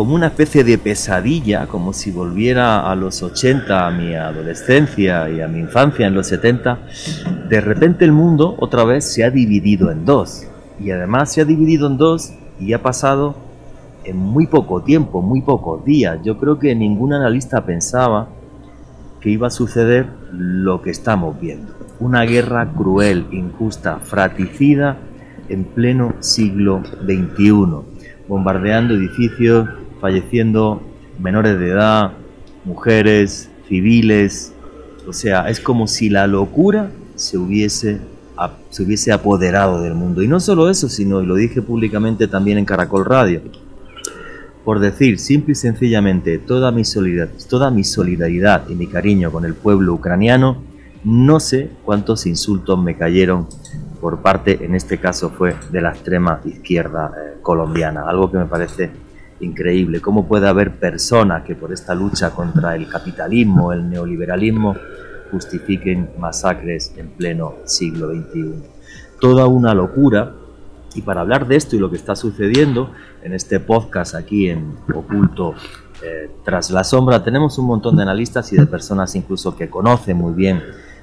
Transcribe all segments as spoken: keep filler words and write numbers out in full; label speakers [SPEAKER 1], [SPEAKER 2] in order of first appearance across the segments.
[SPEAKER 1] como una especie de pesadilla, como si volviera a los ochenta, a mi adolescencia y a mi infancia en los setenta. De repente el mundo otra vez se ha dividido en dos, y además se ha dividido en dos y ha pasado en muy poco tiempo, muy pocos días. Yo creo que ningún analista pensaba que iba a suceder lo que estamos viendo. Una guerra cruel, injusta, fratricida en pleno siglo veintiuno, bombardeando edificios, falleciendo menores de edad, mujeres, civiles. O sea, es como si la locura se hubiese, se hubiese apoderado del mundo. Y no solo eso, sino, y lo dije públicamente también en Caracol Radio, por decir simple y sencillamente toda mi solidaridad, toda mi solidaridad y mi cariño con el pueblo ucraniano. No sé cuántos insultos me cayeron por parte, en este caso fue de la extrema izquierda eh, colombiana, algo que me parece increíble. ¿Cómo puede haber personas que por esta lucha contra el capitalismo, el neoliberalismo, justifiquen masacres en pleno siglo veintiuno? Toda una locura. Y para hablar de esto y lo que está sucediendo en este podcast aquí en Oculto eh, Tras la Sombra, tenemos un montón de analistas y de personas incluso que conocen muy bien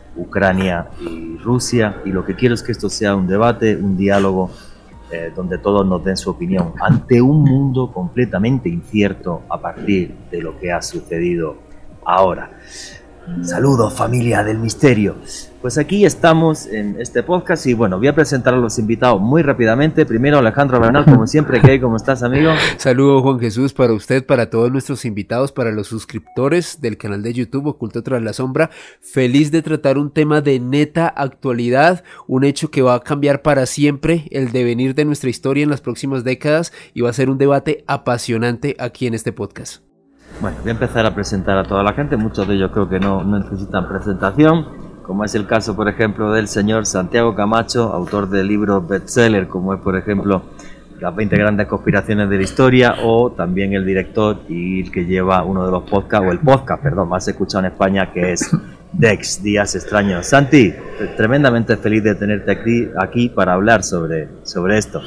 [SPEAKER 1] Ucrania y Rusia, y lo que quiero es que esto sea un debate, un diálogo eh, donde todos nos den su opinión ante un mundo completamente incierto a partir de lo que ha sucedido ahora. Saludos, familia del misterio. Pues aquí estamos en este podcast y bueno, voy a presentar a los invitados muy rápidamente. Primero Alejandro Bernal, como siempre. ¿Qué hay? ¿Cómo estás, amigo?
[SPEAKER 2] Saludos, Juan Jesús, para usted, para todos nuestros invitados, para los suscriptores del canal de YouTube Oculto Tras la Sombra. Feliz de tratar un tema de neta actualidad, un hecho que va a cambiar para siempre el devenir de nuestra historia en las próximas décadas, y va a ser un debate apasionante aquí en este podcast.
[SPEAKER 1] Bueno, voy a empezar a presentar a toda la gente. Muchos de ellos creo que no, no necesitan presentación, como es el caso, por ejemplo, del señor Santiago Camacho, autor de libros bestseller, como es, por ejemplo, Las veinte grandes conspiraciones de la historia, o también el director y el que lleva uno de los podcasts, o el podcast, perdón, más escuchado en España, que es Dex, Días Extraños. Santi, tremendamente feliz de tenerte aquí, aquí para hablar sobre, sobre esto.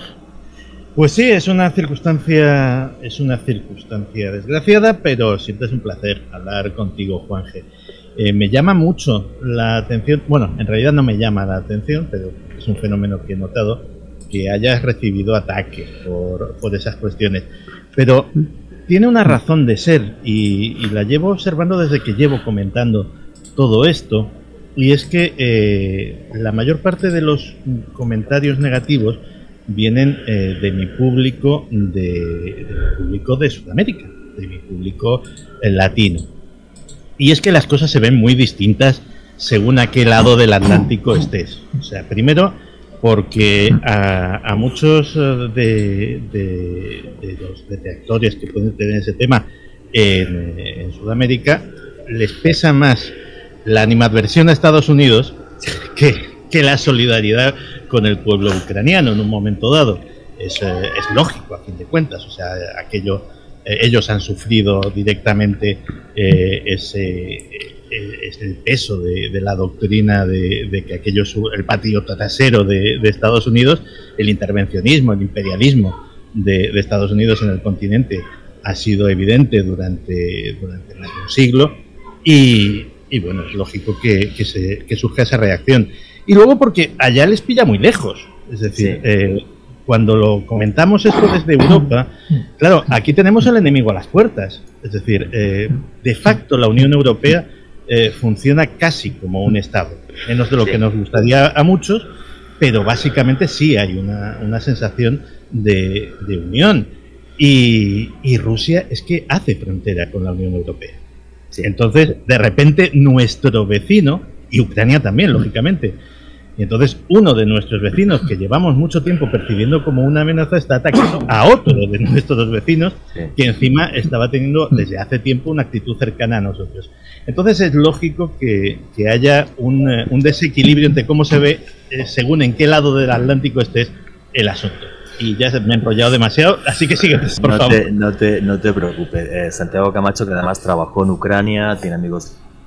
[SPEAKER 3] Pues sí, es una circunstancia, es una circunstancia desgraciada, pero siempre es un placer hablar contigo, Juanje. Eh, me llama mucho la atención, bueno, en realidad no me llama la atención, pero es un fenómeno que he notado, que hayas recibido ataques por, por esas cuestiones. Pero tiene una razón de ser, y, y la llevo observando desde que llevo comentando todo esto, y es que eh, la mayor parte de los comentarios negativos vienen eh, de mi público de, de mi público de Sudamérica, de mi público eh, latino. Y es que las cosas se ven muy distintas según a qué lado del Atlántico estés. O sea, primero porque a, a muchos de, de, de los detractores que pueden tener ese tema en, en Sudamérica les pesa más la animadversión a Estados Unidos que, que la solidaridad con el pueblo ucraniano en un momento dado. Es, eh, es lógico, a fin de cuentas. O sea, aquello, eh, ellos han sufrido directamente eh, ese, eh, ese el peso de, de la doctrina de, de que aquello es el patio trasero de, de Estados Unidos. El intervencionismo, el imperialismo de, de Estados Unidos en el continente ha sido evidente durante, durante más de un siglo, y, y bueno, es lógico que, que, se, que surja esa reacción. Y luego porque allá les pilla muy lejos, es decir, sí. eh, cuando lo comentamos esto desde Europa, claro, aquí tenemos al enemigo a las puertas, es decir, eh, de facto la Unión Europea eh, funciona casi como un Estado, menos de lo sí. que nos gustaría a muchos, pero básicamente sí hay una, una sensación de, de unión, y, y Rusia es que hace frontera con la Unión Europea. Sí. Entonces, de repente, nuestro vecino, y Ucrania también, lógicamente, y entonces uno de nuestros vecinos, que llevamos mucho tiempo percibiendo como una amenaza, está atacando a otro de nuestros vecinos, sí. que encima estaba teniendo desde hace tiempo una actitud cercana a nosotros. Entonces es lógico que, que haya un, un desequilibrio entre cómo se ve, eh, según en qué lado del Atlántico estés, el asunto. Y ya me he enrollado demasiado, así que sigue, por
[SPEAKER 1] no
[SPEAKER 3] favor.
[SPEAKER 1] Te, no, te, no te preocupes. Eh, Santiago Camacho, que además trabajó en Ucrania, tiene amigos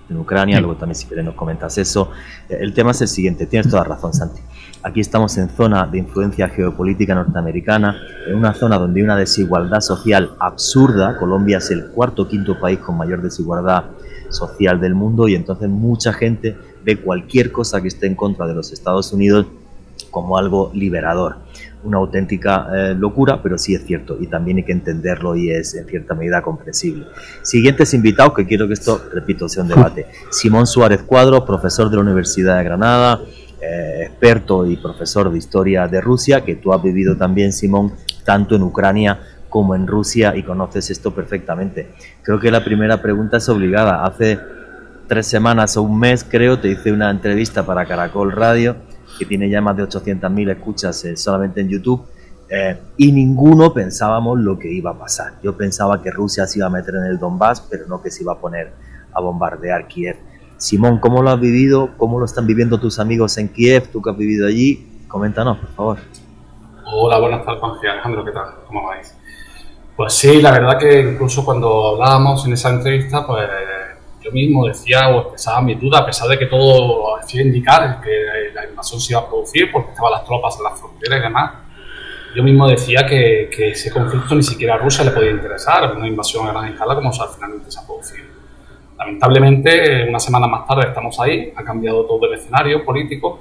[SPEAKER 1] en Ucrania, luego también si quieres nos comentas eso. El tema es el siguiente, tienes toda razón, Santi. Aquí estamos en zona de influencia geopolítica norteamericana, en una zona donde hay una desigualdad social absurda. Colombia es el cuarto o quinto país con mayor desigualdad social del mundo, y entonces mucha gente ve cualquier cosa que esté en contra de los Estados Unidos como algo liberador. Una auténtica eh, locura, pero sí es cierto, y también hay que entenderlo y es en cierta medida comprensible. Siguientes invitados, que quiero que esto, repito, sea un debate. Simón Suárez Cuadro, profesor de la Universidad de Granada, eh, experto y profesor de Historia de Rusia, que tú has vivido también, Simón, tanto en Ucrania como en Rusia, y conoces esto perfectamente. Creo que la primera pregunta es obligada. Hace tres semanas o un mes, creo, te hice una entrevista para Caracol Radio, que tiene ya más de ochocientas mil escuchas eh, solamente en YouTube, eh, y ninguno pensábamos lo que iba a pasar. Yo pensaba que Rusia se iba a meter en el Donbass, pero no que se iba a poner a bombardear Kiev. Simón, ¿cómo lo has vivido? ¿Cómo lo están viviendo tus amigos en Kiev? Tú que has vivido allí, coméntanos, por favor.
[SPEAKER 4] Hola, buenas tardes, Juan Alejandro, ¿qué tal? ¿Cómo vais? Pues sí, la verdad que incluso cuando hablábamos en esa entrevista, pues yo mismo decía o expresaba mi duda, a pesar de que todo hacía indicar que la invasión se iba a producir porque estaban las tropas en las fronteras y demás. Yo mismo decía que, que ese conflicto ni siquiera a Rusia le podía interesar, una invasión a gran escala como finalmente se ha producido. Lamentablemente, una semana más tarde estamos ahí, ha cambiado todo el escenario político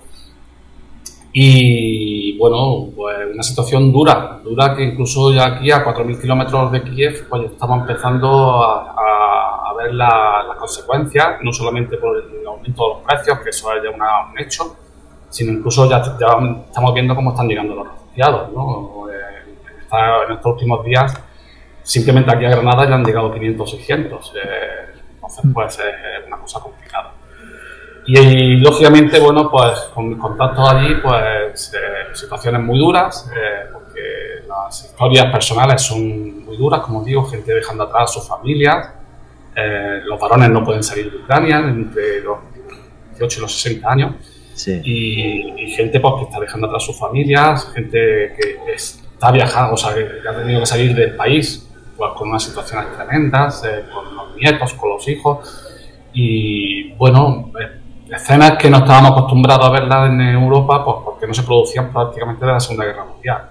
[SPEAKER 4] y, bueno, pues una situación dura, dura que incluso ya aquí a cuatro mil kilómetros de Kiev, pues estamos empezando a, a, a ver la, las consecuencias, no solamente por el aumento de los precios, que eso es ya una, un hecho, sino incluso ya, ya estamos viendo cómo están llegando los refugiados, ¿no? En, esta, en estos últimos días, simplemente aquí a Granada ya han llegado quinientos, seiscientos, eh, entonces pues es una cosa complicada. Y, y lógicamente, bueno, pues con mis contactos allí, pues eh, situaciones muy duras, eh, porque las historias personales son muy duras, como digo, gente dejando atrás a sus familias, eh, los varones no pueden salir de Ucrania entre los dieciocho y los sesenta años, sí. y, y gente pues que está dejando atrás sus familias, gente que está viajando, o sea, que ha tenido que salir del país, pues con unas situaciones tremendas, eh, con los nietos, con los hijos, y bueno, eh, escenas que no estábamos acostumbrados a verlas en Europa, pues porque no se producían prácticamente de la Segunda Guerra Mundial.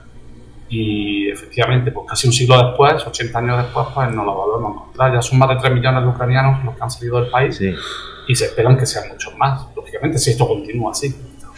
[SPEAKER 4] Y efectivamente, pues casi un siglo después, ochenta años después, pues nos lo volvemos a encontrar. Ya son más de tres millones de ucranianos los que han salido del país, sí. Y se esperan que sean muchos más, lógicamente, si esto continúa así.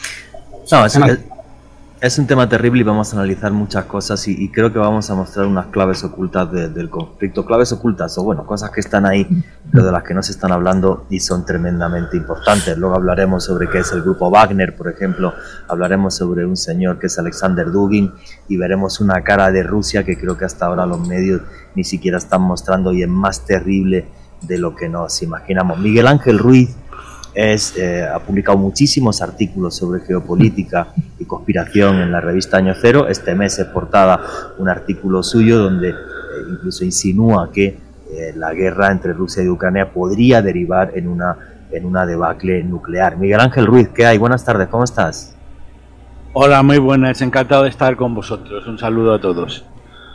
[SPEAKER 1] No, es, es, es un tema terrible y vamos a analizar muchas cosas y, y creo que vamos a mostrar unas claves ocultas de, del conflicto. Claves ocultas o, bueno, cosas que están ahí, pero de las que no se están hablando y son tremendamente importantes. Luego hablaremos sobre qué es el grupo Wagner, por ejemplo. Hablaremos sobre un señor que es Alexander Dugin y veremos una cara de Rusia que creo que hasta ahora los medios ni siquiera están mostrando y es más terrible de lo que nos imaginamos. Miguel Ángel Ruiz Es, eh, ha publicado muchísimos artículos sobre geopolítica y conspiración en la revista Año Cero. Este mes es portada un artículo suyo donde eh, incluso insinúa que eh, la guerra entre Rusia y Ucrania podría derivar en una, en una debacle nuclear. Miguel Ángel Ruiz, ¿qué hay? Buenas tardes, ¿cómo estás?
[SPEAKER 5] Hola, muy buenas, encantado de estar con vosotros. Un saludo a todos.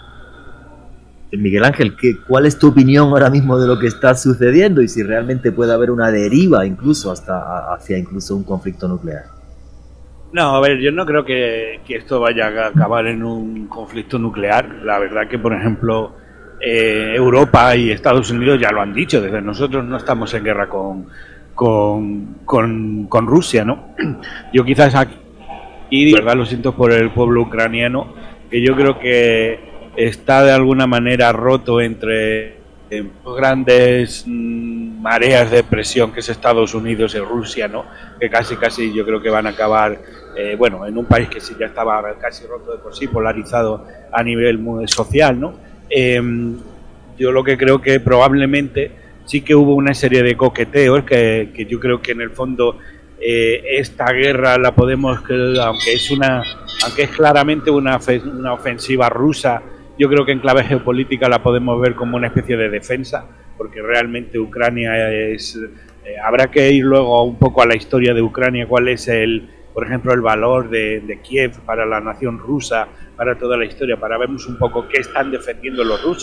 [SPEAKER 1] Miguel Ángel, ¿qué, ¿cuál es tu opinión ahora mismo de lo que está sucediendo y si realmente puede haber una deriva incluso hasta hacia incluso un conflicto nuclear?
[SPEAKER 5] No, a ver, yo no creo que, que esto vaya a acabar en un conflicto nuclear. La verdad que, por ejemplo, eh, Europa y Estados Unidos ya lo han dicho, desde nosotros no estamos en guerra con, con, con, con Rusia, ¿no? Yo quizás aquí, y de verdad lo siento por el pueblo ucraniano, que yo creo que está de alguna manera roto entre eh, grandes mmm, mareas de presión que es Estados Unidos y Rusia, ¿no? Que casi casi yo creo que van a acabar, eh, bueno, en un país que sí ya estaba casi roto de por sí, polarizado a nivel muy social, ¿no? Eh, yo lo que creo que probablemente sí que hubo una serie de coqueteos que, que yo creo que en el fondo eh, esta guerra la podemos, aunque es una, aunque es claramente una, una ofensiva rusa, yo creo que en clave geopolítica la podemos ver como una especie de defensa, porque realmente Ucrania es... Eh, habrá que ir luego un poco a la historia de Ucrania, cuál es el, por ejemplo, el valor de, de Kiev para la nación rusa, para toda la historia, para vernos un poco qué están defendiendo los rusos.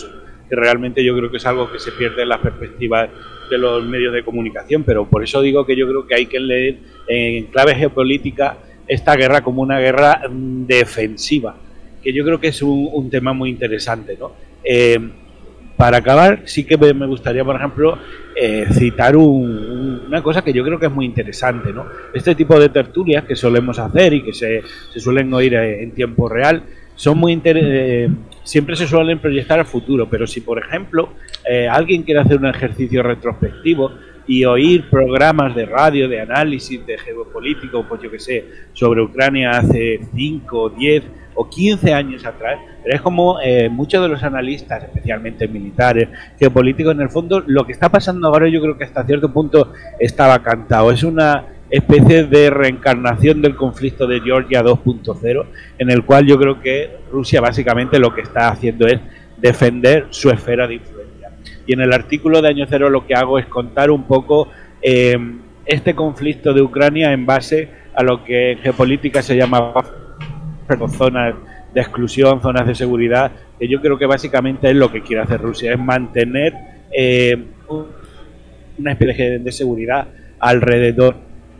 [SPEAKER 5] que realmente yo creo que es algo que se pierde en las perspectivas de los medios de comunicación, pero por eso digo que yo creo que hay que leer en clave geopolítica esta guerra como una guerra defensiva, que yo creo que es un, un tema muy interesante, ¿no? Eh, para acabar, sí que me gustaría, por ejemplo, eh, citar un, un, una cosa que yo creo que es muy interesante, ¿no? Este tipo de tertulias que solemos hacer y que se, se suelen oír en tiempo real, son muy inter eh, siempre se suelen proyectar al futuro, pero si, por ejemplo, eh, alguien quiere hacer un ejercicio retrospectivo y oír programas de radio, de análisis, de geopolítico, pues yo que sé, sobre Ucrania hace cinco, diez o quince años atrás, pero es como eh, muchos de los analistas, especialmente militares, geopolíticos, en el fondo, lo que está pasando ahora yo creo que hasta cierto punto estaba cantado. Es una especie de reencarnación del conflicto de Georgia dos punto cero, en el cual yo creo que Rusia básicamente lo que está haciendo es defender su esfera de influencia. Y en el artículo de Año Cero lo que hago es contar un poco eh, este conflicto de Ucrania en base a lo que en geopolítica se llama zonas de exclusión, zonas de seguridad, que yo creo que básicamente es lo que quiere hacer Rusia, es mantener eh, una especie de seguridad alrededor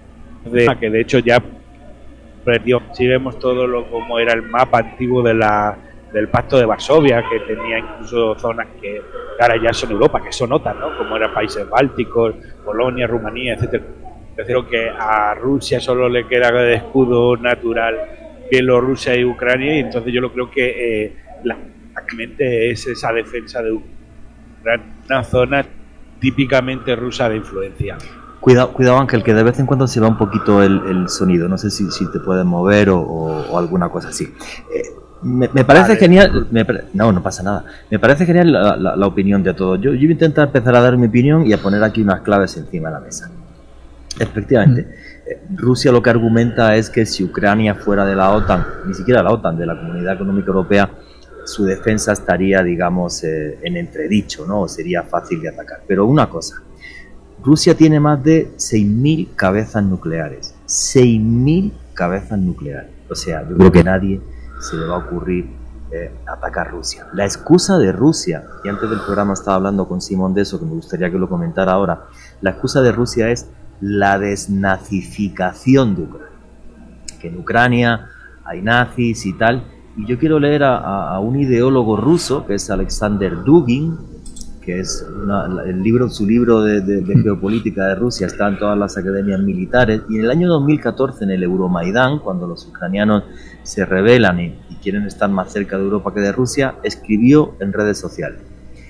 [SPEAKER 5] de que de hecho ya perdió. Si vemos todo lo como era el mapa antiguo de la del Pacto de Varsovia, que tenía incluso zonas que ahora ya son Europa, que son OTAN, ¿no? Como eran países bálticos, Polonia, Rumanía, etcétera. Creo que a Rusia solo le queda de escudo natural Bielorrusia y Ucrania, y entonces yo lo creo que eh, la mente es esa defensa de Ucrania, una zona típicamente rusa de influencia.
[SPEAKER 1] Cuidado, cuidado Ángel, que de vez en cuando se va un poquito el, el sonido, no sé si, si te puedes mover o, o, o alguna cosa así. Eh, me, me parece vale. genial, me, no, no pasa nada, me parece genial la, la, la opinión de todos. Yo, yo voy a intentar empezar a dar mi opinión y a poner aquí unas claves encima de la mesa. Efectivamente, mm. Rusia lo que argumenta es que si Ucrania fuera de la OTAN, ni siquiera la OTAN, de la Comunidad Económica Europea, su defensa estaría, digamos, eh, en entredicho, ¿no? O sería fácil de atacar. Pero una cosa, Rusia tiene más de seis mil cabezas nucleares. seis mil cabezas nucleares. O sea, yo creo que a nadie se le va a ocurrir eh, atacar Rusia. La excusa de Rusia, y antes del programa estaba hablando con Simón de eso, que me gustaría que lo comentara ahora, la excusa de Rusia es la desnazificación de Ucrania. Que en Ucrania hay nazis y tal. Y yo quiero leer a, a, a un ideólogo ruso, que es Alexander Dugin, que es una, el libro, su libro de, de, de geopolítica de Rusia está en todas las academias militares, y en el año dos mil catorce, en el Euromaidán, cuando los ucranianos se rebelan y, y quieren estar más cerca de Europa que de Rusia, escribió en redes sociales,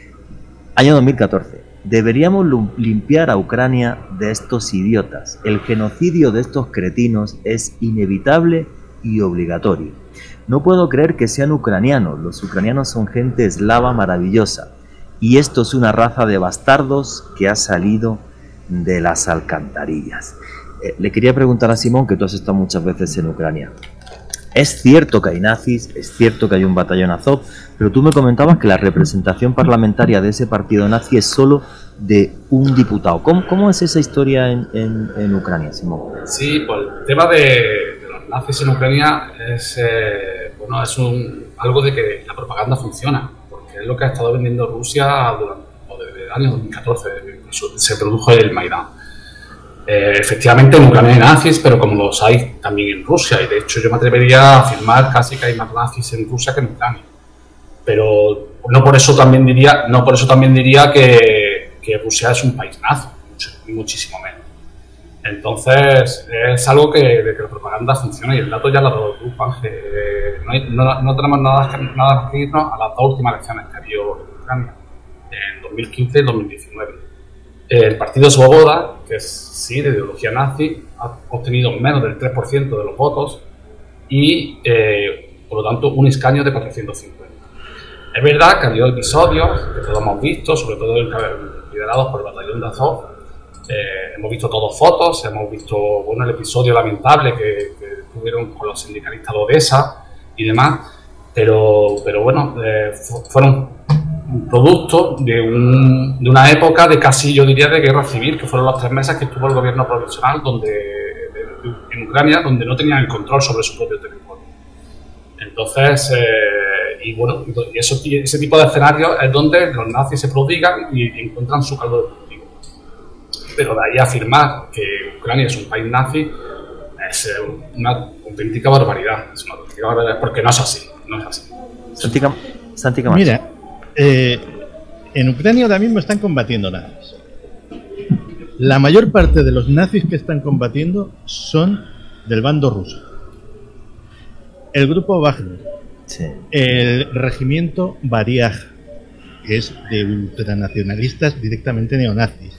[SPEAKER 1] año dos mil catorce, deberíamos limpiar a Ucrania de estos idiotas, el genocidio de estos cretinos es inevitable y obligatorio, no puedo creer que sean ucranianos, los ucranianos son gente eslava maravillosa, y esto es una raza de bastardos que ha salido de las alcantarillas. Eh, le quería preguntar a Simón, que tú has estado muchas veces en Ucrania. Es cierto que hay nazis, es cierto que hay un batallón Azov, pero tú me comentabas que la representación parlamentaria de ese partido nazi es solo de un diputado. ¿Cómo, cómo es esa historia en, en, en Ucrania, Simón?
[SPEAKER 4] Sí, pues el tema de, de los nazis en Ucrania es, eh, bueno, es un, algo de que la propaganda funciona. Es lo que ha estado vendiendo Rusia durante, desde el año dos mil catorce, se produjo el Maidán. Eh, efectivamente en Ucrania hay nazis, pero como los hay también en Rusia, y de hecho yo me atrevería a afirmar casi que hay más nazis en Rusia que en Ucrania. Pero no por eso también diría, no por eso también diría que, que Rusia es un país nazi, mucho, muchísimo menos. Entonces es algo que, de que la propaganda funciona, y el dato ya lo ha dado tú, Juan. Eh, no, hay, no, no tenemos nada, nada que irnos a las dos últimas elecciones que ha habido en Ucrania, en dos mil quince y dos mil diecinueve. El partido Svoboda, que es sí de ideología nazi, ha obtenido menos del tres por ciento de los votos y, eh, por lo tanto, un escaño de cuatrocientos cincuenta. Es verdad que ha habido episodios que todos hemos visto, sobre todo liderados por el batallón de Azov. Eh, hemos visto todos fotos, hemos visto bueno, el episodio lamentable que, que tuvieron con los sindicalistas de Odessa y demás, pero, pero bueno, eh, fueron un producto de, un, de una época de casi, yo diría, de guerra civil, que fueron los tres meses que estuvo el gobierno provisional donde, de, de, en Ucrania, donde no tenían el control sobre su propio territorio. Entonces, eh, y bueno, y eso, ese tipo de escenarios es donde los nazis se prodigan y encuentran su caldo de cultivo. Pero de ahí a afirmar que Ucrania es un país nazi es una auténtica barbaridad. Es una auténtica barbaridad porque no es así. No es así.
[SPEAKER 1] Santi, Cam Santi Camacho.
[SPEAKER 3] Mira, eh, en Ucrania ahora mismo están combatiendo nazis. La mayor parte de los nazis que están combatiendo son del bando ruso. El grupo Wagner, sí. El regimiento Variaj, que es de ultranacionalistas directamente neonazis.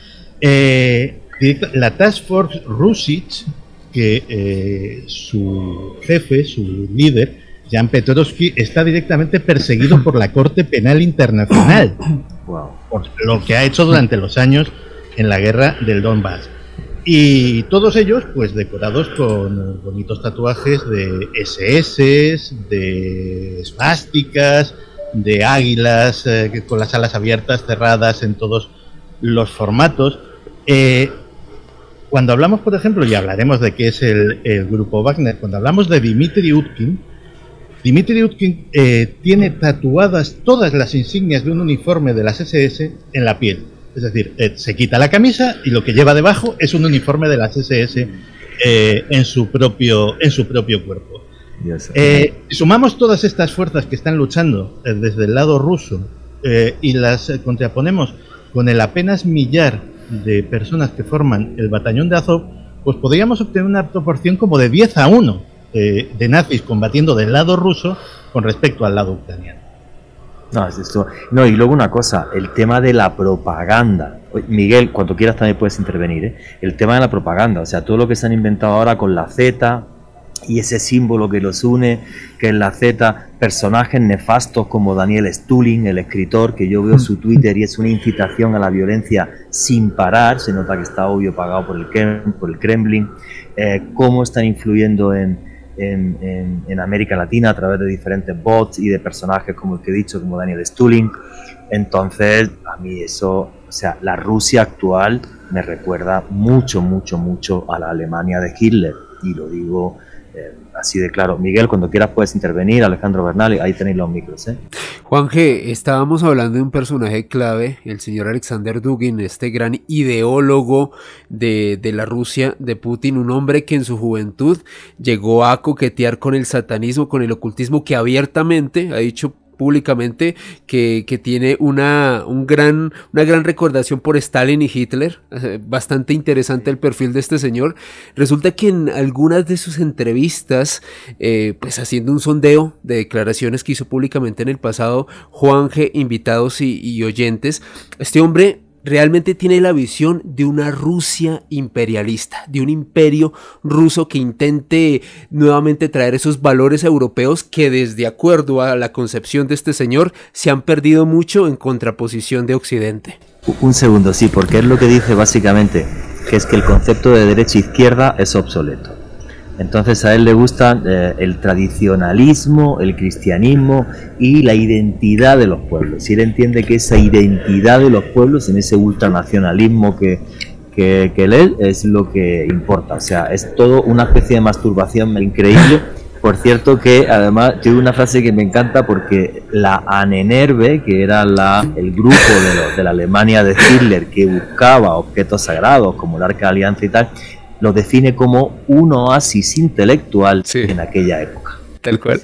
[SPEAKER 3] Eh, directa, la Task Force Rusich, que eh, su jefe, su líder, Jan Petrovsky, está directamente perseguido por la Corte Penal Internacional wow. por lo que ha hecho durante los años en la guerra del Donbass. Y todos ellos, pues, decorados con bonitos tatuajes de ese ese, de esvásticas, de águilas, eh, con las alas abiertas, cerradas en todos los formatos. Eh, cuando hablamos, por ejemplo, y hablaremos de qué es el, el grupo Wagner, cuando hablamos de Dmitry Utkin, Dmitry Utkin eh, tiene tatuadas todas las insignias de un uniforme de las ese ese en la piel. Es decir, eh, se quita la camisa y lo que lleva debajo es un uniforme de las ese ese eh, en su propio en su propio cuerpo. Eh, si sumamos todas estas fuerzas que están luchando eh, desde el lado ruso eh, y las eh, contraponemos con el apenas millar de personas que forman el batallón de Azov, pues podríamos obtener una proporción como de diez a uno eh, de nazis combatiendo del lado ruso con respecto al lado ucraniano.
[SPEAKER 1] No, es esto. No, y luego una cosa, el tema de la propaganda. Miguel, cuando quieras también puedes intervenir, ¿eh? El tema de la propaganda, o sea, todo lo que se han inventado ahora con la Z y ese símbolo que los une, que es la Z, personajes nefastos como Daniel Stulin, el escritor, que yo veo su Twitter y es una incitación a la violencia sin parar, se nota que está obvio pagado por el Kremlin, por el Kremlin eh, cómo están influyendo en En, en, en América Latina a través de diferentes bots y de personajes como el que he dicho, como Daniel Stulin. Entonces a mí eso, o sea, la Rusia actual me recuerda mucho, mucho, mucho a la Alemania de Hitler, y lo digo eh, así de claro. Miguel, cuando quieras puedes intervenir. Alejandro Bernal, ahí tenéis los micros, ¿eh?
[SPEAKER 2] Juan G, estábamos hablando de un personaje clave, el señor Alexander Dugin, este gran ideólogo de, de la Rusia de Putin, un hombre que en su juventud llegó a coquetear con el satanismo, con el ocultismo, que abiertamente ha dicho públicamente que, que tiene una, un gran, una gran recordación por Stalin y Hitler. Bastante interesante el perfil de este señor. Resulta que en algunas de sus entrevistas, eh, pues haciendo un sondeo de declaraciones que hizo públicamente en el pasado, Juan G, invitados y, y oyentes, este hombre realmente tiene la visión de una Rusia imperialista, de un imperio ruso que intente nuevamente traer esos valores europeos que, desde acuerdo a la concepción de este señor, se han perdido mucho en contraposición de Occidente.
[SPEAKER 1] Un segundo, sí, porque es lo que dice básicamente, que es que el concepto de derecha-izquierda es obsoleto. Entonces a él le gusta eh, el tradicionalismo, el cristianismo y la identidad de los pueblos. Y él entiende que esa identidad de los pueblos, en ese ultranacionalismo que, que, que él es lo que importa. O sea, es todo una especie de masturbación increíble. Por cierto que además tiene una frase que me encanta, porque la Ahnenerbe, que era la, el grupo de, los, de la Alemania de Hitler que buscaba objetos sagrados como el Arca de Alianza y tal, lo define como un oasis intelectual, sí, en aquella época.
[SPEAKER 2] Tal cual.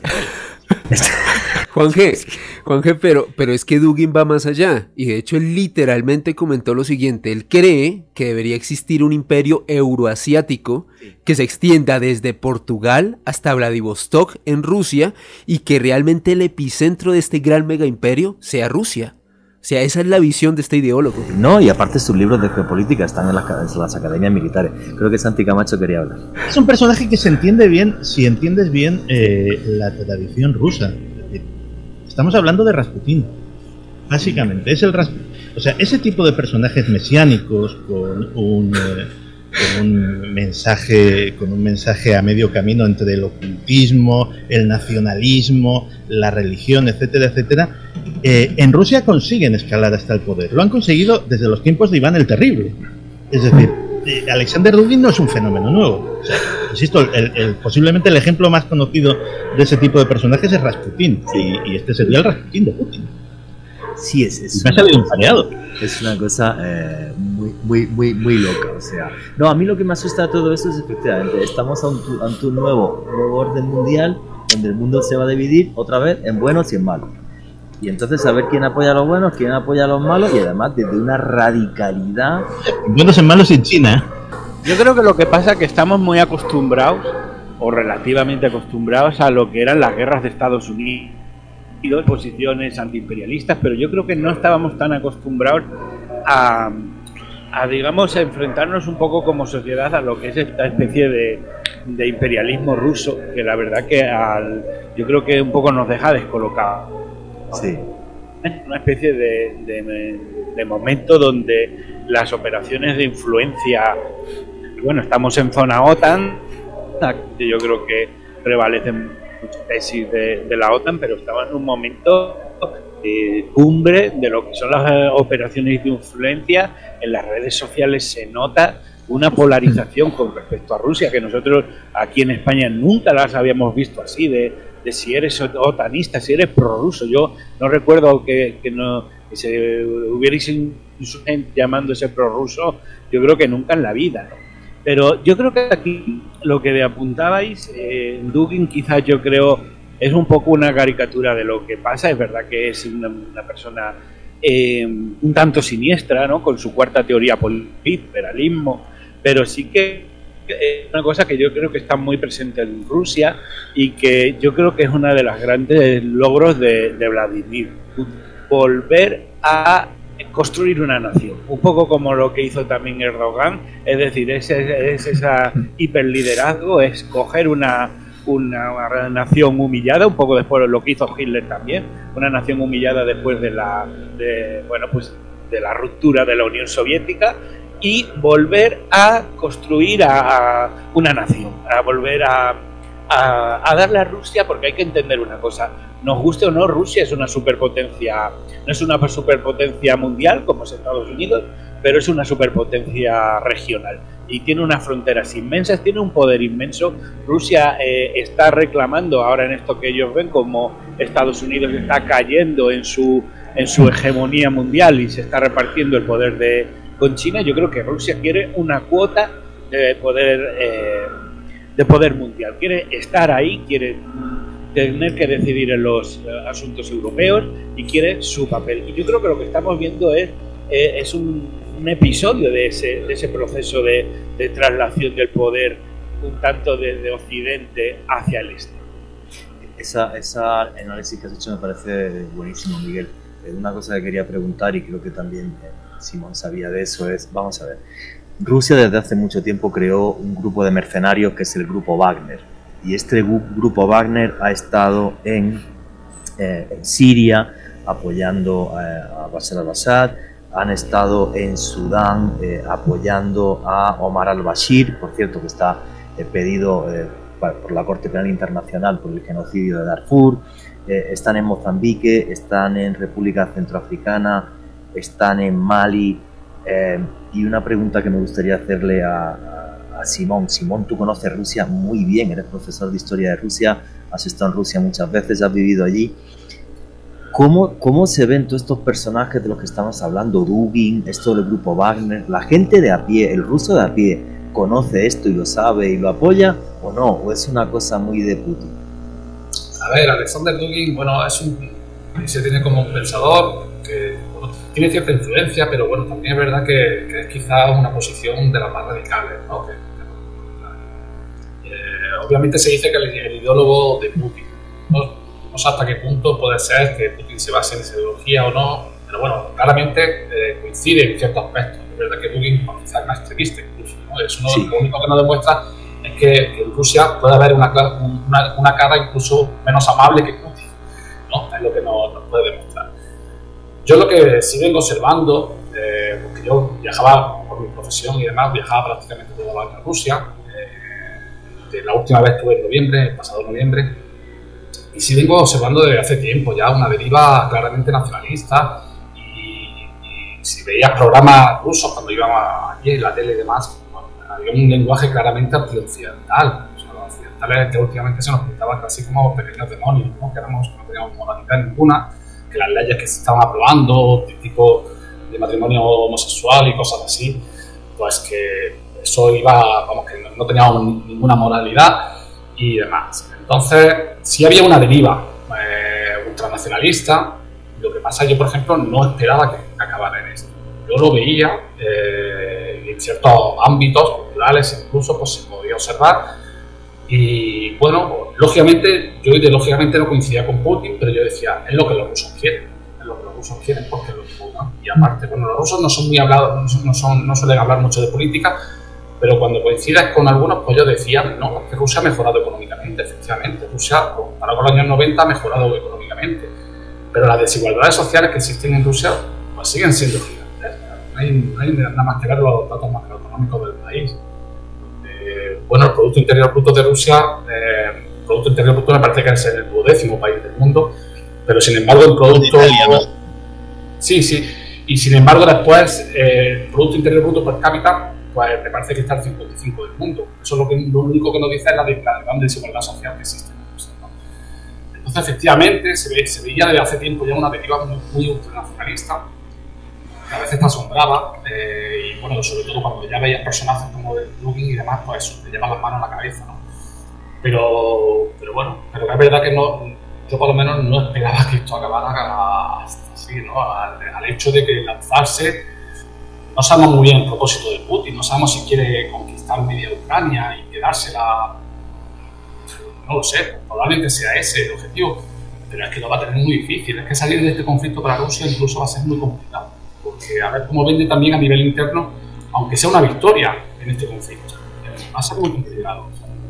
[SPEAKER 2] Juan G, Juan G, pero, pero es que Dugin va más allá, y de hecho él literalmente comentó lo siguiente: él cree que debería existir un imperio euroasiático que se extienda desde Portugal hasta Vladivostok en Rusia, y que realmente el epicentro de este gran mega imperio sea Rusia. O sea, esa es la visión de este ideólogo.
[SPEAKER 1] No, y aparte sus libros de geopolítica están en las, en las academias militares. Creo que Santi Camacho quería hablar.
[SPEAKER 3] Es un personaje que se entiende bien si entiendes bien eh, la tradición rusa. Estamos hablando de Rasputín, básicamente. Es el Ras... O sea, ese tipo de personajes mesiánicos con un, eh, con un mensaje, con un mensaje a medio camino entre el ocultismo, el nacionalismo, la religión, etcétera, etcétera. Eh, en Rusia consiguen escalar hasta el poder. Lo han conseguido desde los tiempos de Iván el Terrible. Es decir, eh, Alexander Dugin no es un fenómeno nuevo. O sea, insisto, el, el, posiblemente el ejemplo más conocido de ese tipo de personajes es Rasputín, y, y este sería el Rasputín de Putin.
[SPEAKER 1] Sí, es, es
[SPEAKER 3] me ha salido un pareado.
[SPEAKER 1] Es una cosa eh, muy, muy, muy, muy loca, o sea. No, a mí lo que me asusta de todo esto es efectivamente, estamos ante, ante un nuevo, nuevo orden mundial, donde el mundo se va a dividir otra vez en buenos y en malos. Y entonces saber quién apoya a los buenos, quién apoya a los malos, y además desde una radicalidad.
[SPEAKER 3] Buenos y malos en China.
[SPEAKER 5] Yo creo que lo que pasa es que estamos muy acostumbrados, o relativamente acostumbrados, a lo que eran las guerras de Estados Unidos, posiciones antiimperialistas, pero yo creo que no estábamos tan acostumbrados a, a digamos, a enfrentarnos un poco como sociedad a lo que es esta especie de, de imperialismo ruso, que la verdad que al, yo creo que un poco nos deja descolocados.
[SPEAKER 1] Sí.
[SPEAKER 5] Una especie de, de, de momento donde las operaciones de influencia, bueno, estamos en zona OTAN, yo creo que prevalecen muchas tesis de, de la OTAN, pero estamos en un momento de cumbre de lo que son las operaciones de influencia. En las redes sociales se nota una polarización con respecto a Rusia, que nosotros aquí en España nunca las habíamos visto así, de, de si eres otanista, si eres prorruso. Yo no recuerdo que, que, no, que se hubierais llamándose prorruso, yo creo que nunca en la vida, ¿no? Pero yo creo que aquí lo que apuntabais, eh, Dugin quizás yo creo es un poco una caricatura de lo que pasa. Es verdad que es una, una persona eh, un tanto siniestra, ¿no? Con su cuarta teoría liberalismo, pero sí que es una cosa que yo creo que está muy presente en Rusia y que yo creo que es uno de los grandes logros de, de Vladimir, volver a construir una nación, un poco como lo que hizo también Erdogan, es decir, es, es, es esa hiperliderazgo, es coger una, una, una nación humillada, un poco después de lo que hizo Hitler también, una nación humillada después de la, de, bueno, pues de la ruptura de la Unión Soviética, y volver a construir a, a una nación, a volver a, a, a darle a Rusia, porque hay que entender una cosa, nos guste o no, Rusia es una superpotencia, no es una superpotencia mundial como es Estados Unidos, pero es una superpotencia regional y tiene unas fronteras inmensas, tiene un poder inmenso. Rusia eh, está reclamando ahora en esto que ellos ven como Estados Unidos está cayendo en su, en su hegemonía mundial y se está repartiendo el poder de, con China. Yo creo que Rusia quiere una cuota de poder, eh, de poder mundial, quiere estar ahí, quiere tener que decidir en los uh, asuntos europeos y quiere su papel. Y yo creo que lo que estamos viendo es, eh, es un, un episodio de ese, de ese proceso de, de traslación del poder un tanto desde Occidente hacia el Este.
[SPEAKER 1] Esa, esa análisis que has hecho me parece buenísimo, Miguel. Eh, una cosa que quería preguntar, y creo que también eh, Simón sabía de eso, es, vamos a ver, Rusia desde hace mucho tiempo creó un grupo de mercenarios que es el grupo Wagner. Y este grupo Wagner ha estado en, eh, en Siria apoyando eh, a Bashar al-Assad, han estado en Sudán eh, apoyando a Omar al-Bashir, por cierto que está eh, pedido eh, por la Corte Penal Internacional por el genocidio de Darfur, eh, están en Mozambique, están en República Centroafricana, están en Mali, eh, y una pregunta que me gustaría hacerle a, a a Simón. Simón, tú conoces Rusia muy bien, eres profesor de historia de Rusia, has estado en Rusia muchas veces, has vivido allí. ¿Cómo, cómo se ven todos estos personajes de los que estamos hablando, Dugin, esto del grupo Wagner? ¿La gente de a pie, el ruso de a pie, conoce esto y lo sabe y lo apoya o no? ¿O es una cosa muy de Putin?
[SPEAKER 4] A ver, Alexander Dugin, bueno, es un, se tiene como un pensador que bueno, tiene cierta influencia, pero bueno, también es verdad que, que es quizá una posición de las más radicales, ¿no? Que, obviamente se dice que el, el ideólogo de Putin, no, no sé hasta qué punto puede ser que Putin se base en esa ideología o no, pero bueno, claramente eh, coincide en ciertos aspectos. Es verdad que Putin pues, quizás es más extremista incluso, ¿no? Eso no, sí. Lo único que nos demuestra es que, que en Rusia puede haber una, una, una cara incluso menos amable que Putin, ¿no? Es lo que nos, nos puede demostrar. Yo lo que sí vengo observando, eh, porque yo viajaba por mi profesión y demás, viajaba prácticamente todo el año a Rusia. La última vez estuve en noviembre, el pasado noviembre, y sí vengo observando desde hace tiempo ya una deriva claramente nacionalista, y, y si veías programas rusos cuando íbamos allí en la tele y demás, bueno, había un lenguaje claramente antioccidental. O sea, los occidentales que últimamente se nos pintaban casi como pequeños demonios, ¿no? Que, éramos, que no teníamos moralidad ninguna, que las leyes que se estaban aprobando, de tipo de matrimonio homosexual y cosas así, pues que eso iba, vamos, que no, no teníamos ninguna moralidad y demás. Entonces, sí había una deriva eh, ultranacionalista. Lo que pasa, yo por ejemplo no esperaba que acabara en esto. Yo lo veía eh, en ciertos ámbitos culturales, incluso pues se podía observar. Y bueno, pues, lógicamente, yo ideológicamente no coincidía con Putin, pero yo decía, es lo que los rusos quieren, es lo que los rusos quieren porque lo impongan. Y aparte, bueno, los rusos no son muy hablados, no, son, no, son, no suelen hablar mucho de política, pero cuando coincides con algunos, pues ellos decían, no, es que Rusia ha mejorado económicamente, efectivamente. Rusia, comparado con los años noventa, ha mejorado económicamente. Pero las desigualdades sociales que existen en Rusia, pues siguen siendo gigantes. No hay, no hay nada más que ver los datos macroeconómicos del país. Eh, bueno, el Producto Interior Bruto de Rusia, eh, el Producto Interior Bruto me parece que es el duodécimo país del mundo, pero sin embargo el Producto... Sí, sí. Y sin embargo después eh, el Producto Interior Bruto per cápita, pues me parece que está al cincuenta y cinco del mundo. Eso es lo, que, lo único que nos dice es la, de, la gran desigualdad social que existe en Rusia, ¿no? Entonces, efectivamente, se, ve, se veía desde hace tiempo ya una deriva muy, muy ultranacionalista, que a veces te asombraba, eh, y bueno, sobre todo cuando ya veías personajes como el Dugin y demás, pues eso, te llevan las manos a la cabeza, ¿no? Pero, pero bueno, pero es verdad que no, yo por lo menos no esperaba que esto acabara hasta así, ¿no? Al, al hecho de que lanzarse, no sabemos muy bien el propósito de Putin, no sabemos si quiere conquistar media Ucrania y quedársela, no lo sé, probablemente sea ese el objetivo, pero es que lo va a tener muy difícil, es que salir de este conflicto para Rusia incluso va a ser muy complicado, porque a ver cómo vende también a nivel interno, aunque sea una victoria en este conflicto, va a ser muy complicado.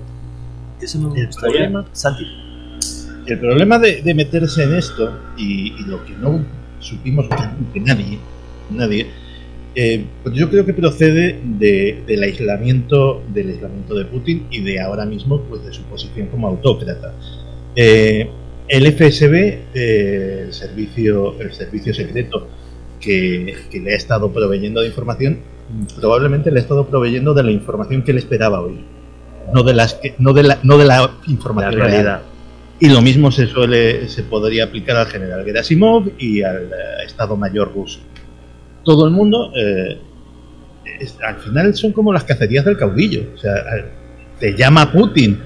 [SPEAKER 1] Eso no me gustaría, Santi.
[SPEAKER 3] El problema de, de meterse en esto, y, y lo que no supimos que nadie, nadie, eh, pues yo creo que procede de, del aislamiento, del aislamiento de Putin y de ahora mismo, pues de su posición como autócrata. Eh, el F S B, eh, el servicio, el servicio secreto que, que le ha estado proveyendo de información, probablemente le ha estado proveyendo de la información que él esperaba oír, no de las que, no de la, no de la información
[SPEAKER 1] la realidad.
[SPEAKER 3] real. Y lo mismo se suele, se podría aplicar al general Gerasimov y al uh, Estado Mayor ruso. Todo el mundo, eh, es, al final son como las cacerías del caudillo. O sea, te llama Putin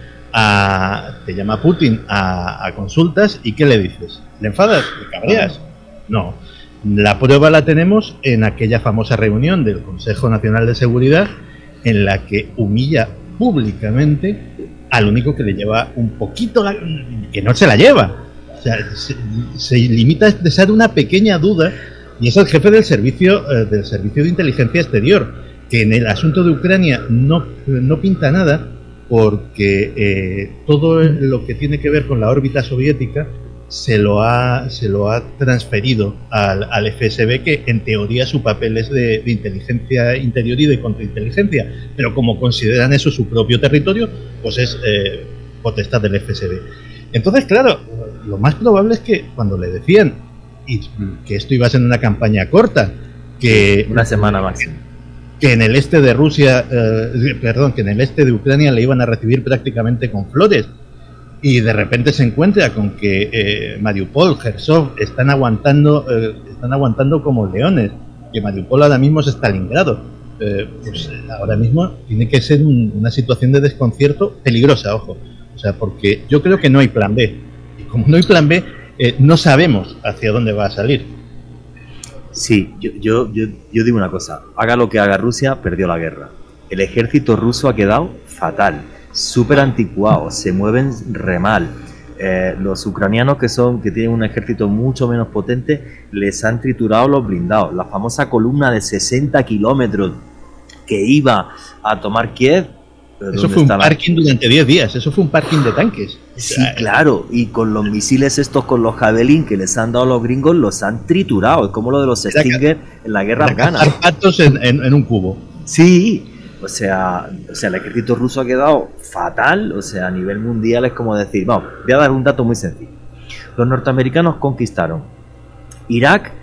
[SPEAKER 3] a, te llama Putin a, a consultas y ¿qué le dices? ¿Le enfadas? ¿Le cabreas? No. La prueba la tenemos en aquella famosa reunión del Consejo Nacional de Seguridad en la que humilla públicamente al único que le lleva un poquito, la, que no se la lleva. O sea, se, se limita a expresar una pequeña duda, y es el jefe del servicio, eh, del servicio de inteligencia exterior, que en el asunto de Ucrania no, no pinta nada, porque eh, todo lo que tiene que ver con la órbita soviética se lo ha, se lo ha transferido al, al F S B, que en teoría su papel es de, de inteligencia interior y de contrainteligencia, pero como consideran eso su propio territorio, pues es eh, potestad del F S B. Entonces, claro, lo más probable es que cuando le decían y que esto iba a ser una campaña corta, que
[SPEAKER 1] una semana máximo,
[SPEAKER 3] que en el este de Rusia, eh, perdón, que en el este de Ucrania le iban a recibir prácticamente con flores, y de repente se encuentra con que eh, Mariupol, Jersov están aguantando, eh, están aguantando como leones, que Mariupol ahora mismo es Stalingrado. Eh, pues ahora mismo tiene que ser un, una situación de desconcierto peligrosa, ojo. O sea, porque yo creo que no hay plan B. Y como no hay plan B, eh, no sabemos hacia dónde va a salir.
[SPEAKER 1] Sí, yo, yo, yo, yo digo una cosa. Haga lo que haga Rusia, perdió la guerra. El ejército ruso ha quedado fatal, súper anticuado, se mueven re mal. Eh, los ucranianos que son que tienen un ejército mucho menos potente les han triturado los blindados. La famosa columna de sesenta kilómetros que iba a tomar Kiev,
[SPEAKER 3] eso fue un parking durante diez días, eso fue un parking de tanques.
[SPEAKER 1] Sí, claro, y con los misiles estos, con los Javelin que les han dado los gringos, los han triturado. Es como lo de los Stinger en la guerra afgana.
[SPEAKER 3] Patos en, en, en un cubo.
[SPEAKER 1] Sí. O sea, o sea, el ejército ruso ha quedado fatal, o sea, a nivel mundial es como decir, vamos, voy a dar un dato muy sencillo. Los norteamericanos conquistaron Irak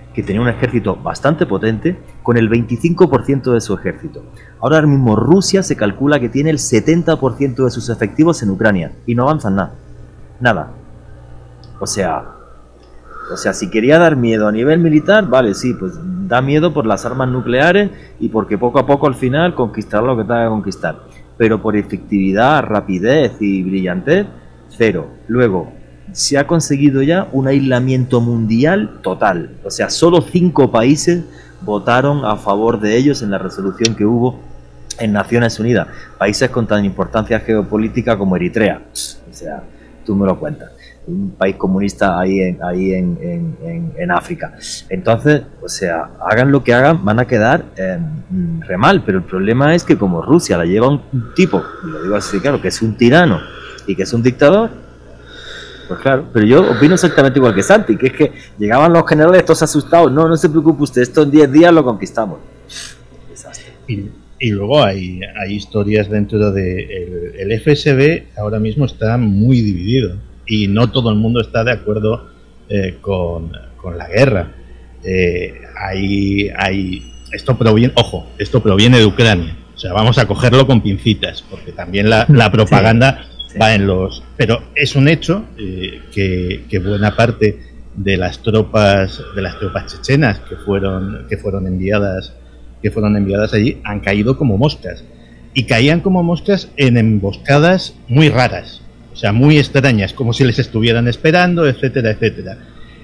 [SPEAKER 1] que tenía un ejército bastante potente, con el veinticinco por ciento de su ejército. Ahora mismo Rusia se calcula que tiene el setenta por ciento de sus efectivos en Ucrania y no avanzan nada. Nada. O sea, o sea, si quería dar miedo a nivel militar, vale, sí, pues da miedo por las armas nucleares y porque poco a poco al final conquistar lo que tenga que conquistar. Pero por efectividad, rapidez y brillantez, cero. Luego, se ha conseguido ya un aislamiento mundial total. O sea, solo cinco países votaron a favor de ellos en la resolución que hubo en Naciones Unidas. Países con tan importancia geopolítica como Eritrea. O sea, tú me lo cuentas. Un país comunista ahí en, ahí en, en, en, en África. Entonces, o sea, hagan lo que hagan, van a quedar eh, re mal. Pero el problema es que como Rusia la lleva un tipo, y lo digo así claro, que es un tirano y que es un dictador, pues claro, pero yo opino exactamente igual que Santi, que es que llegaban los generales todos asustados, no, no se preocupe usted, esto en diez días lo conquistamos. Desastre.
[SPEAKER 3] Y, y luego hay, hay historias dentro de... El, el F S B ahora mismo está muy dividido y no todo el mundo está de acuerdo eh, con, con la guerra. Eh, hay, hay, esto proviene, ojo, esto proviene de Ucrania, o sea, vamos a cogerlo con pincitas, porque también la, la propaganda... Sí. Sí. Va en los, pero es un hecho eh, que, que buena parte de las tropas de las tropas chechenas que fueron que fueron enviadas que fueron enviadas allí han caído como moscas y caían como moscas en emboscadas muy raras, o sea, muy extrañas, como si les estuvieran esperando, etcétera, etcétera.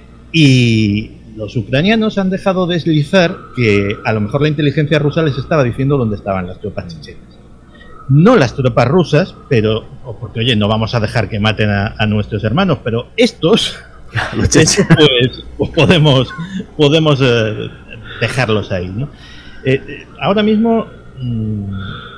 [SPEAKER 3] Y los ucranianos han dejado deslizar que a lo mejor la inteligencia rusa les estaba diciendo dónde estaban las tropas chechenas. No las tropas rusas, pero porque oye, no vamos a dejar que maten a, a nuestros hermanos, pero estos, pues, pues podemos podemos eh, dejarlos ahí, ¿no? Eh, eh, ahora mismo mmm,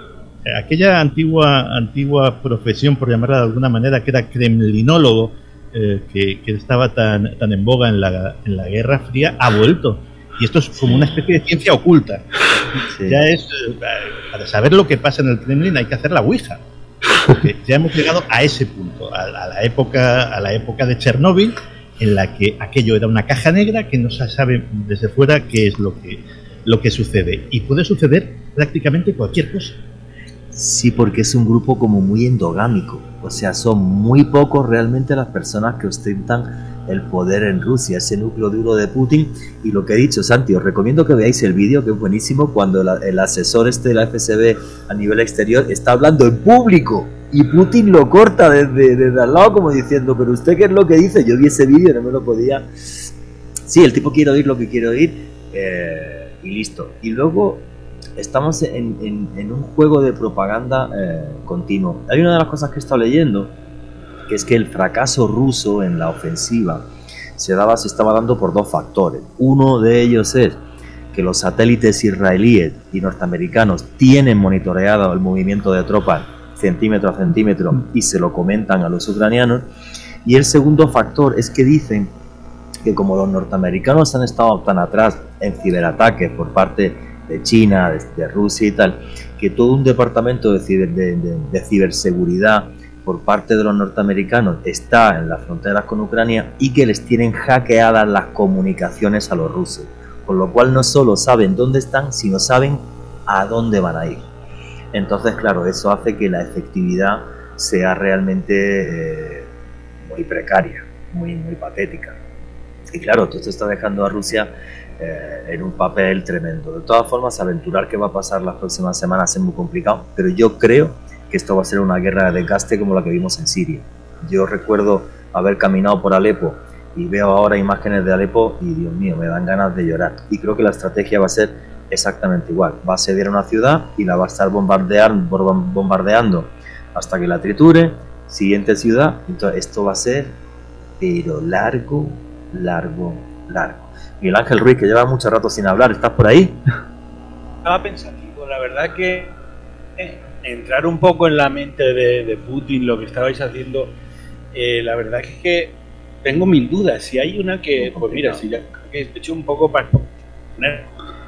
[SPEAKER 3] aquella antigua antigua profesión, por llamarla de alguna manera, que era kremlinólogo, eh, que, que estaba tan tan en boga en la en la Guerra Fría, ha vuelto. Y esto es como una especie de ciencia oculta. Sí. Ya es, para saber lo que pasa en el Kremlin hay que hacer la ouija. Porque ya hemos llegado a ese punto, a, a la época, a la época de Chernóbil, en la que aquello era una caja negra que no se sabe desde fuera qué es lo que, lo que sucede. Y puede suceder prácticamente cualquier cosa.
[SPEAKER 1] Sí, porque es un grupo como muy endogámico. O sea, son muy pocos realmente las personas que ostentan el poder en Rusia, ese núcleo duro de Putin. Y lo que he dicho, Santi, os recomiendo que veáis el vídeo, que es buenísimo, cuando la, el asesor este de la F S B a nivel exterior está hablando en público y Putin lo corta desde, desde al lado como diciendo, pero usted qué es lo que dice. Yo vi ese vídeo, no me lo podía... Sí, el tipo quiere oír lo que quiere oír eh, y listo. Y luego estamos en, en, en un juego de propaganda eh, continuo. Hay una de las cosas que he estado leyendo, que es que el fracaso ruso en la ofensiva se daba, se estaba dando por dos factores. Uno de ellos es que los satélites israelíes y norteamericanos tienen monitoreado el movimiento de tropas centímetro a centímetro y se lo comentan a los ucranianos. Y el segundo factor es que dicen que como los norteamericanos han estado tan atrás en ciberataques por parte de China, de, de Rusia y tal, que todo un departamento de, ciber, de, de, de ciberseguridad por parte de los norteamericanos está en las fronteras con Ucrania y que les tienen hackeadas las comunicaciones a los rusos, con lo cual no solo saben dónde están, sino saben a dónde van a ir. Entonces, claro, eso hace que la efectividad sea realmente eh, muy precaria, muy, muy patética. Y claro, todo esto está dejando a Rusia eh, en un papel tremendo. De todas formas, aventurar qué va a pasar las próximas semanas es muy complicado, pero yo creo que esto va a ser una guerra de desgaste como la que vimos en Siria. Yo recuerdo haber caminado por Alepo y veo ahora imágenes de Alepo y Dios mío, me dan ganas de llorar. Y creo que la estrategia va a ser exactamente igual. Va a asediar una ciudad y la va a estar bombardeando, bombardeando hasta que la triture. Siguiente ciudad. Entonces esto va a ser, pero largo, largo, largo. Miguel Ángel Ruiz, que lleva mucho rato sin hablar, ¿estás por ahí?
[SPEAKER 5] Estaba pensativo, la verdad que eh, entrar un poco en la mente de, de Putin, lo que estabais haciendo, eh, la verdad es que tengo mil dudas. Si hay una que, pues mira, si ya que he hecho un poco para poner,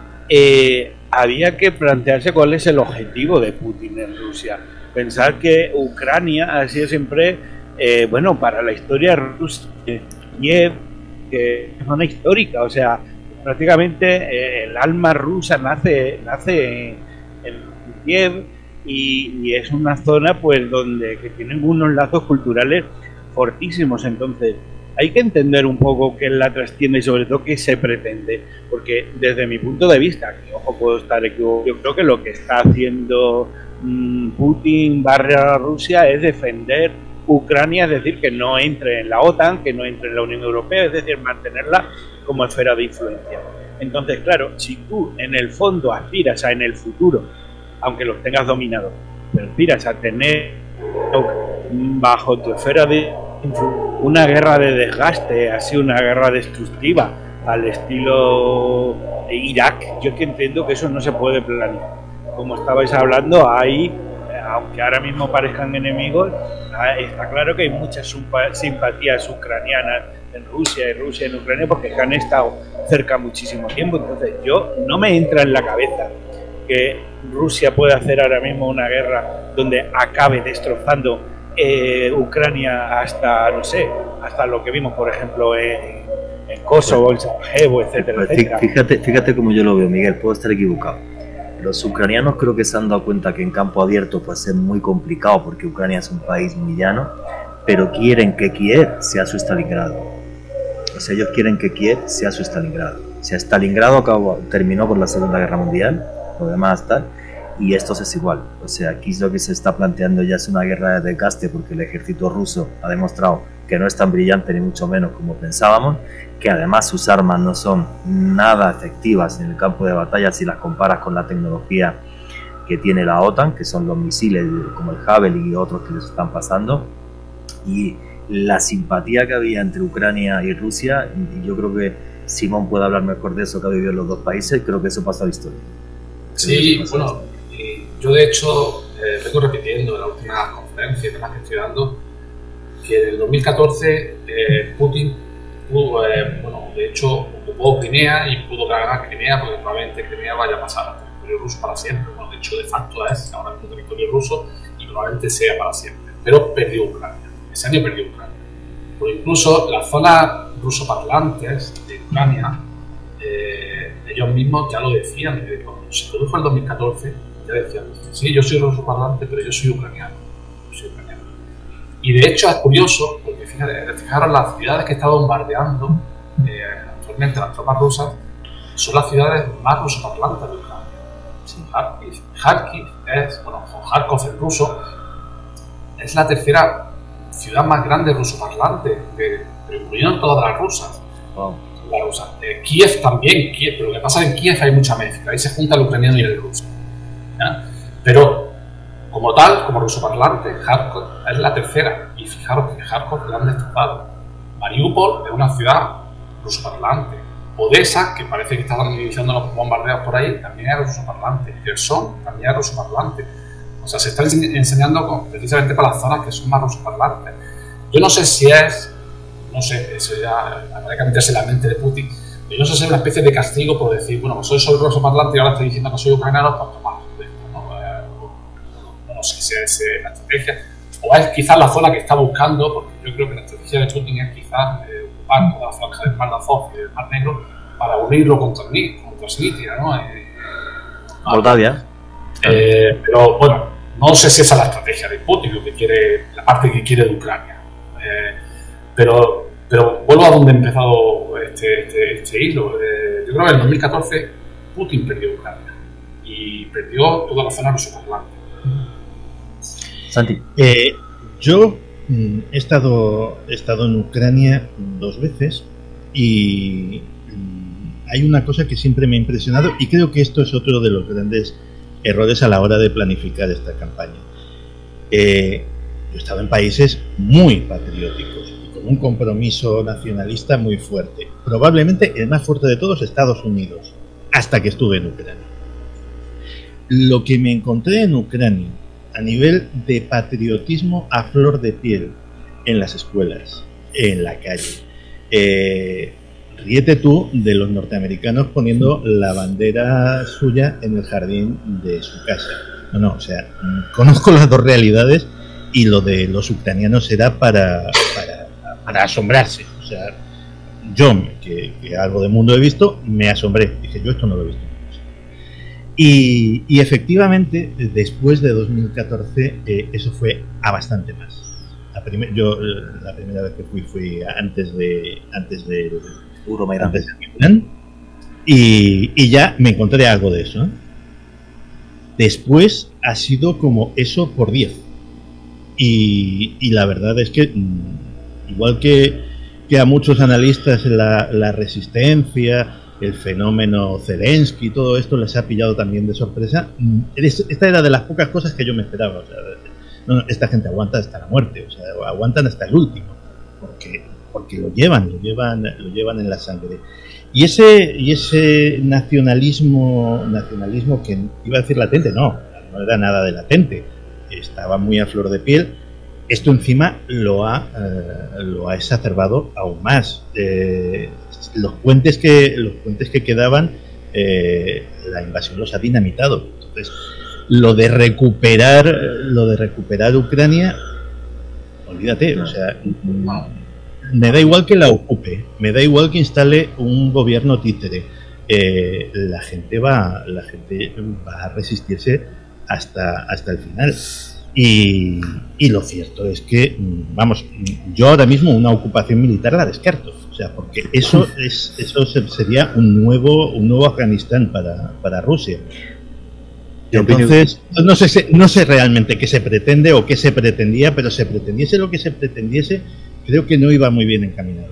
[SPEAKER 5] eh, había que plantearse cuál es el objetivo de Putin en Rusia. Pensar que Ucrania ha sido siempre, eh, bueno, para la historia rusa, Kiev, que es una histórica, o sea, prácticamente eh, el alma rusa nace, nace en, en Kiev y, y es una zona pues donde que tienen unos lazos culturales fortísimos. Entonces hay que entender un poco qué es la trastienda y sobre todo qué se pretende, porque desde mi punto de vista, que ojo puedo estar equivocado, yo creo que lo que está haciendo mmm, Putin barra Rusia es defender Ucrania, es decir, que no entre en la OTAN, que no entre en la Unión Europea, es decir, mantenerla como esfera de influencia. Entonces, claro, si tú en el fondo aspiras a en el futuro, aunque los tengas dominados, pero aspiras a tener bajo tu esfera de una guerra de desgaste, así una guerra destructiva al estilo Irak, yo es que entiendo que eso no se puede planear. Como estabais hablando, hay, aunque ahora mismo parezcan enemigos, está claro que hay muchas simpatías ucranianas en Rusia y Rusia en Ucrania porque han estado cerca muchísimo tiempo. Entonces yo no me entra en la cabeza que Rusia pueda hacer ahora mismo una guerra donde acabe destrozando eh, Ucrania hasta, no sé, hasta lo que vimos por ejemplo en, en Kosovo, en Sarajevo, etcétera,
[SPEAKER 1] pues,
[SPEAKER 5] etcétera.
[SPEAKER 1] Fíjate, fíjate cómo yo lo veo, Miguel, puedo estar equivocado. Los ucranianos creo que se han dado cuenta que en campo abierto puede ser muy complicado porque Ucrania es un país muy llano, pero quieren que Kiev sea su Stalingrado. O sea, ellos quieren que Kiev sea su Stalingrado. O sea, Stalingrado acabó, terminó por la Segunda Guerra Mundial, lo demás tal, y esto es igual. O sea, aquí lo que se está planteando ya es una guerra de desgaste porque el ejército ruso ha demostrado que no es tan brillante ni mucho menos como pensábamos, que además sus armas no son nada efectivas en el campo de batalla si las comparas con la tecnología que tiene la OTAN, que son los misiles como el Javelin y otros que les están pasando, y la simpatía que había entre Ucrania y Rusia, y yo creo que Simón puede hablar mejor de eso, que ha vivido en los dos países, creo que eso pasa a la historia.
[SPEAKER 4] Sí, bueno, y yo de hecho eh, vengo repitiendo en la última conferencia que estoy dando que en el dos mil catorce eh, Putin pudo, eh, bueno, de hecho ocupó Crimea y pudo ganar Crimea porque probablemente Crimea vaya a pasar a territorio ruso para siempre. Bueno, de hecho de facto es ahora mismo territorio ruso y probablemente sea para siempre, pero perdió Ucrania, ese año perdió Ucrania. Pero incluso las zonas rusoparlantes de Ucrania, eh, ellos mismos ya lo decían, que cuando se produjo el dos mil catorce ya decían, sí, yo soy rusoparlante, pero yo soy ucraniano, yo soy ucraniano. Y de hecho es curioso, porque fíjate, fijaros, las ciudades que está bombardeando eh, actualmente las tropas rusas son las ciudades más rusoparlantes de Ucrania. Sí. Kharkiv, Kharkiv es, bueno, Kharkov en ruso, es la tercera ciudad más grande rusoparlante, de, pero incluyendo todas las rusas. Wow. La rusa. Eh, Kiev también, Kiev, pero lo que pasa en Kiev hay mucha mezcla, ahí se junta el ucraniano y el ruso. ¿Ya? Pero como tal, como rusoparlante, Kharkov es la tercera. Y fijaros que Kharkov la han destrozado. Mariupol es una ciudad rusoparlante. Odessa, que parece que estaban iniciando los bombardeos por ahí, también es rusoparlante. Kherson también es rusoparlante. O sea, se está enseñando con, precisamente para las zonas que son más rusoparlantes. Yo no sé si es, no sé, eso ya habrá que meterse en la mente de Putin. Yo no sé si es una especie de castigo por decir, bueno, pues soy solo rusoparlante y ahora estoy diciendo que soy ucraniano, pues tomad. No sé si es eh, la estrategia, o es quizás la zona que está buscando, porque yo creo que la estrategia de Putin es quizás eh, ocupar toda la franja del Mar de Azov y del Mar Negro para unirlo con Transnistria, ¿no? Eh,
[SPEAKER 1] Moldavia.
[SPEAKER 4] Eh, pero bueno, no sé si esa es la estrategia de Putin, lo que quiere, la parte que quiere de Ucrania. Eh, pero, pero vuelvo a donde he empezado este, este, este hilo. Eh, yo creo que en el dos mil catorce Putin perdió Ucrania y perdió toda la zona rusoparlante.
[SPEAKER 1] Santi.
[SPEAKER 3] Eh, yo mm, he, estado, he estado en Ucrania dos veces y mm, hay una cosa que siempre me ha impresionado y creo que esto es otro de los grandes errores a la hora de planificar esta campaña. Eh, yo he estado en países muy patrióticos y con un compromiso nacionalista muy fuerte. Probablemente el más fuerte de todos, Estados Unidos, hasta que estuve en Ucrania. Lo que me encontré en Ucrania a nivel de patriotismo a flor de piel en las escuelas, en la calle. Eh, ríete tú de los norteamericanos poniendo la bandera suya en el jardín de su casa. No, no, o sea, conozco las dos realidades y lo de los ucranianos era para, para, para asombrarse. O sea, yo, que, que algo de mundo he visto, me asombré. Dije, yo esto no lo he visto. Y, y efectivamente, después de dos mil catorce, eh, eso fue a bastante más. La primer, yo la primera vez que fui fui antes de antes de
[SPEAKER 1] Euromaidán.
[SPEAKER 3] Y, y ya me encontré algo de eso, ¿eh? Después ha sido como eso por diez. Y, y la verdad es que, igual que, que a muchos analistas la, la resistencia, el fenómeno Zelensky, todo esto les ha pillado también de sorpresa, esta era de las pocas cosas que yo me esperaba. O sea, no, esta gente aguanta hasta la muerte, o sea, aguantan hasta el último, porque, porque lo llevan, lo llevan, lo llevan en la sangre. Y ese, y ese nacionalismo, nacionalismo que iba a decir latente, no, no era nada de latente, estaba muy a flor de piel. Esto encima lo ha, eh, lo ha exacerbado aún más. Eh, los puentes que los puentes que quedaban, eh, la invasión los ha dinamitado. Entonces, lo de recuperar, lo de recuperar Ucrania, olvídate, o sea, me da igual que la ocupe, me da igual que instale un gobierno títere. Eh, la gente va, la gente va a resistirse hasta hasta el final. Y, y lo cierto es que, vamos, yo ahora mismo una ocupación militar la descarto, o sea, porque eso es eso sería un nuevo un nuevo Afganistán para, para Rusia. Entonces, no sé, no sé realmente qué se pretende o qué se pretendía, pero se pretendiese lo que se pretendiese, creo que no iba muy bien encaminado.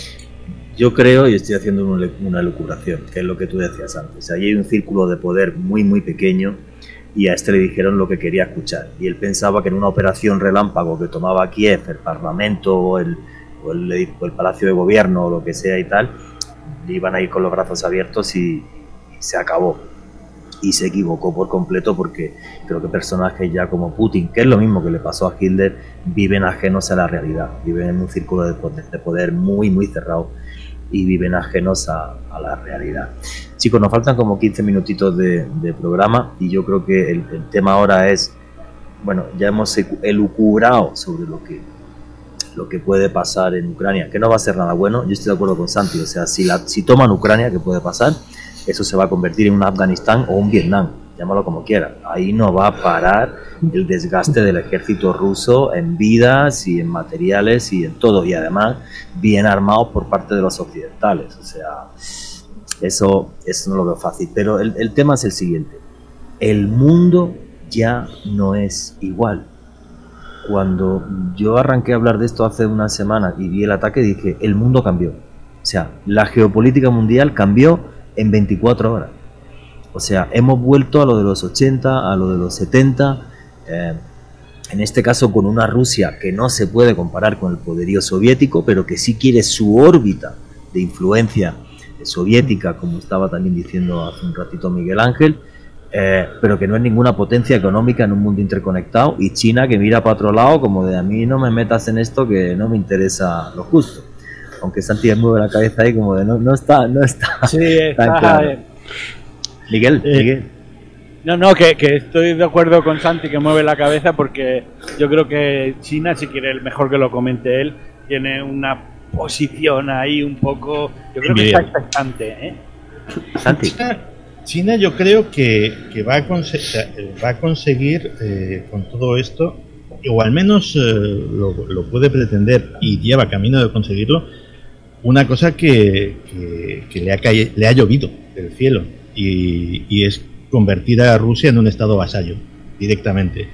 [SPEAKER 1] Yo creo, y estoy haciendo una, una elucubración, que es lo que tú decías antes, ahí hay un círculo de poder muy muy pequeño, y a este le dijeron lo que quería escuchar, y él pensaba que en una operación relámpago que tomaba Kiev, el Parlamento o el, o el, o el Palacio de Gobierno o lo que sea y tal, le iban a ir con los brazos abiertos y, y se acabó. Y se equivocó por completo, porque creo que personajes ya como Putin, que es lo mismo que le pasó a Hitler, viven ajenos a la realidad, viven en un círculo de poder, de poder muy muy cerrado y viven ajenos a, a la realidad. Chicos, nos faltan como quince minutitos de, de programa, y yo creo que el, el tema ahora es, bueno, ya hemos elucubrado sobre lo que lo que puede pasar en Ucrania, que no va a ser nada bueno. Yo estoy de acuerdo con Santi, o sea, si, la, si toman Ucrania, ¿qué puede pasar? Eso se va a convertir en un Afganistán o un Vietnam, llámalo como quiera. Ahí no va a parar el desgaste del ejército ruso en vidas y en materiales y en todo, y además bien armados por parte de los occidentales. O sea, eso, eso no lo veo fácil. Pero el, el tema es el siguiente: el mundo ya no es igual. Cuando yo arranqué a hablar de esto hace una semana y vi el ataque, dije, el mundo cambió. O sea, la geopolítica mundial cambió en veinticuatro horas. O sea, hemos vuelto a lo de los ochenta, a lo de los setenta, eh, en este caso con una Rusia que no se puede comparar con el poderío soviético, pero que sí quiere su órbita de influencia soviética, como estaba también diciendo hace un ratito Miguel Ángel, eh, pero que no es ninguna potencia económica en un mundo interconectado, y China que mira para otro lado como de, a mí no me metas en esto que no me interesa lo justo. Aunque Santi mueve la cabeza ahí como de no, no está, no está
[SPEAKER 5] sí, está
[SPEAKER 1] tan claro. Eh, Miguel, eh, Miguel.
[SPEAKER 5] No, no, que, que estoy de acuerdo con Santi, que mueve la cabeza, porque yo creo que China, si quiere mejor que lo comente él, tiene una posición ahí un poco, yo creo que está expectante, ¿eh?
[SPEAKER 3] Santi. China, China yo creo que, que va, a va a conseguir eh, con todo esto, o al menos eh, lo, lo puede pretender y lleva camino de conseguirlo, una cosa que, que, que le, ha caído, le ha llovido del cielo, y, y es convertir a Rusia en un estado vasallo directamente,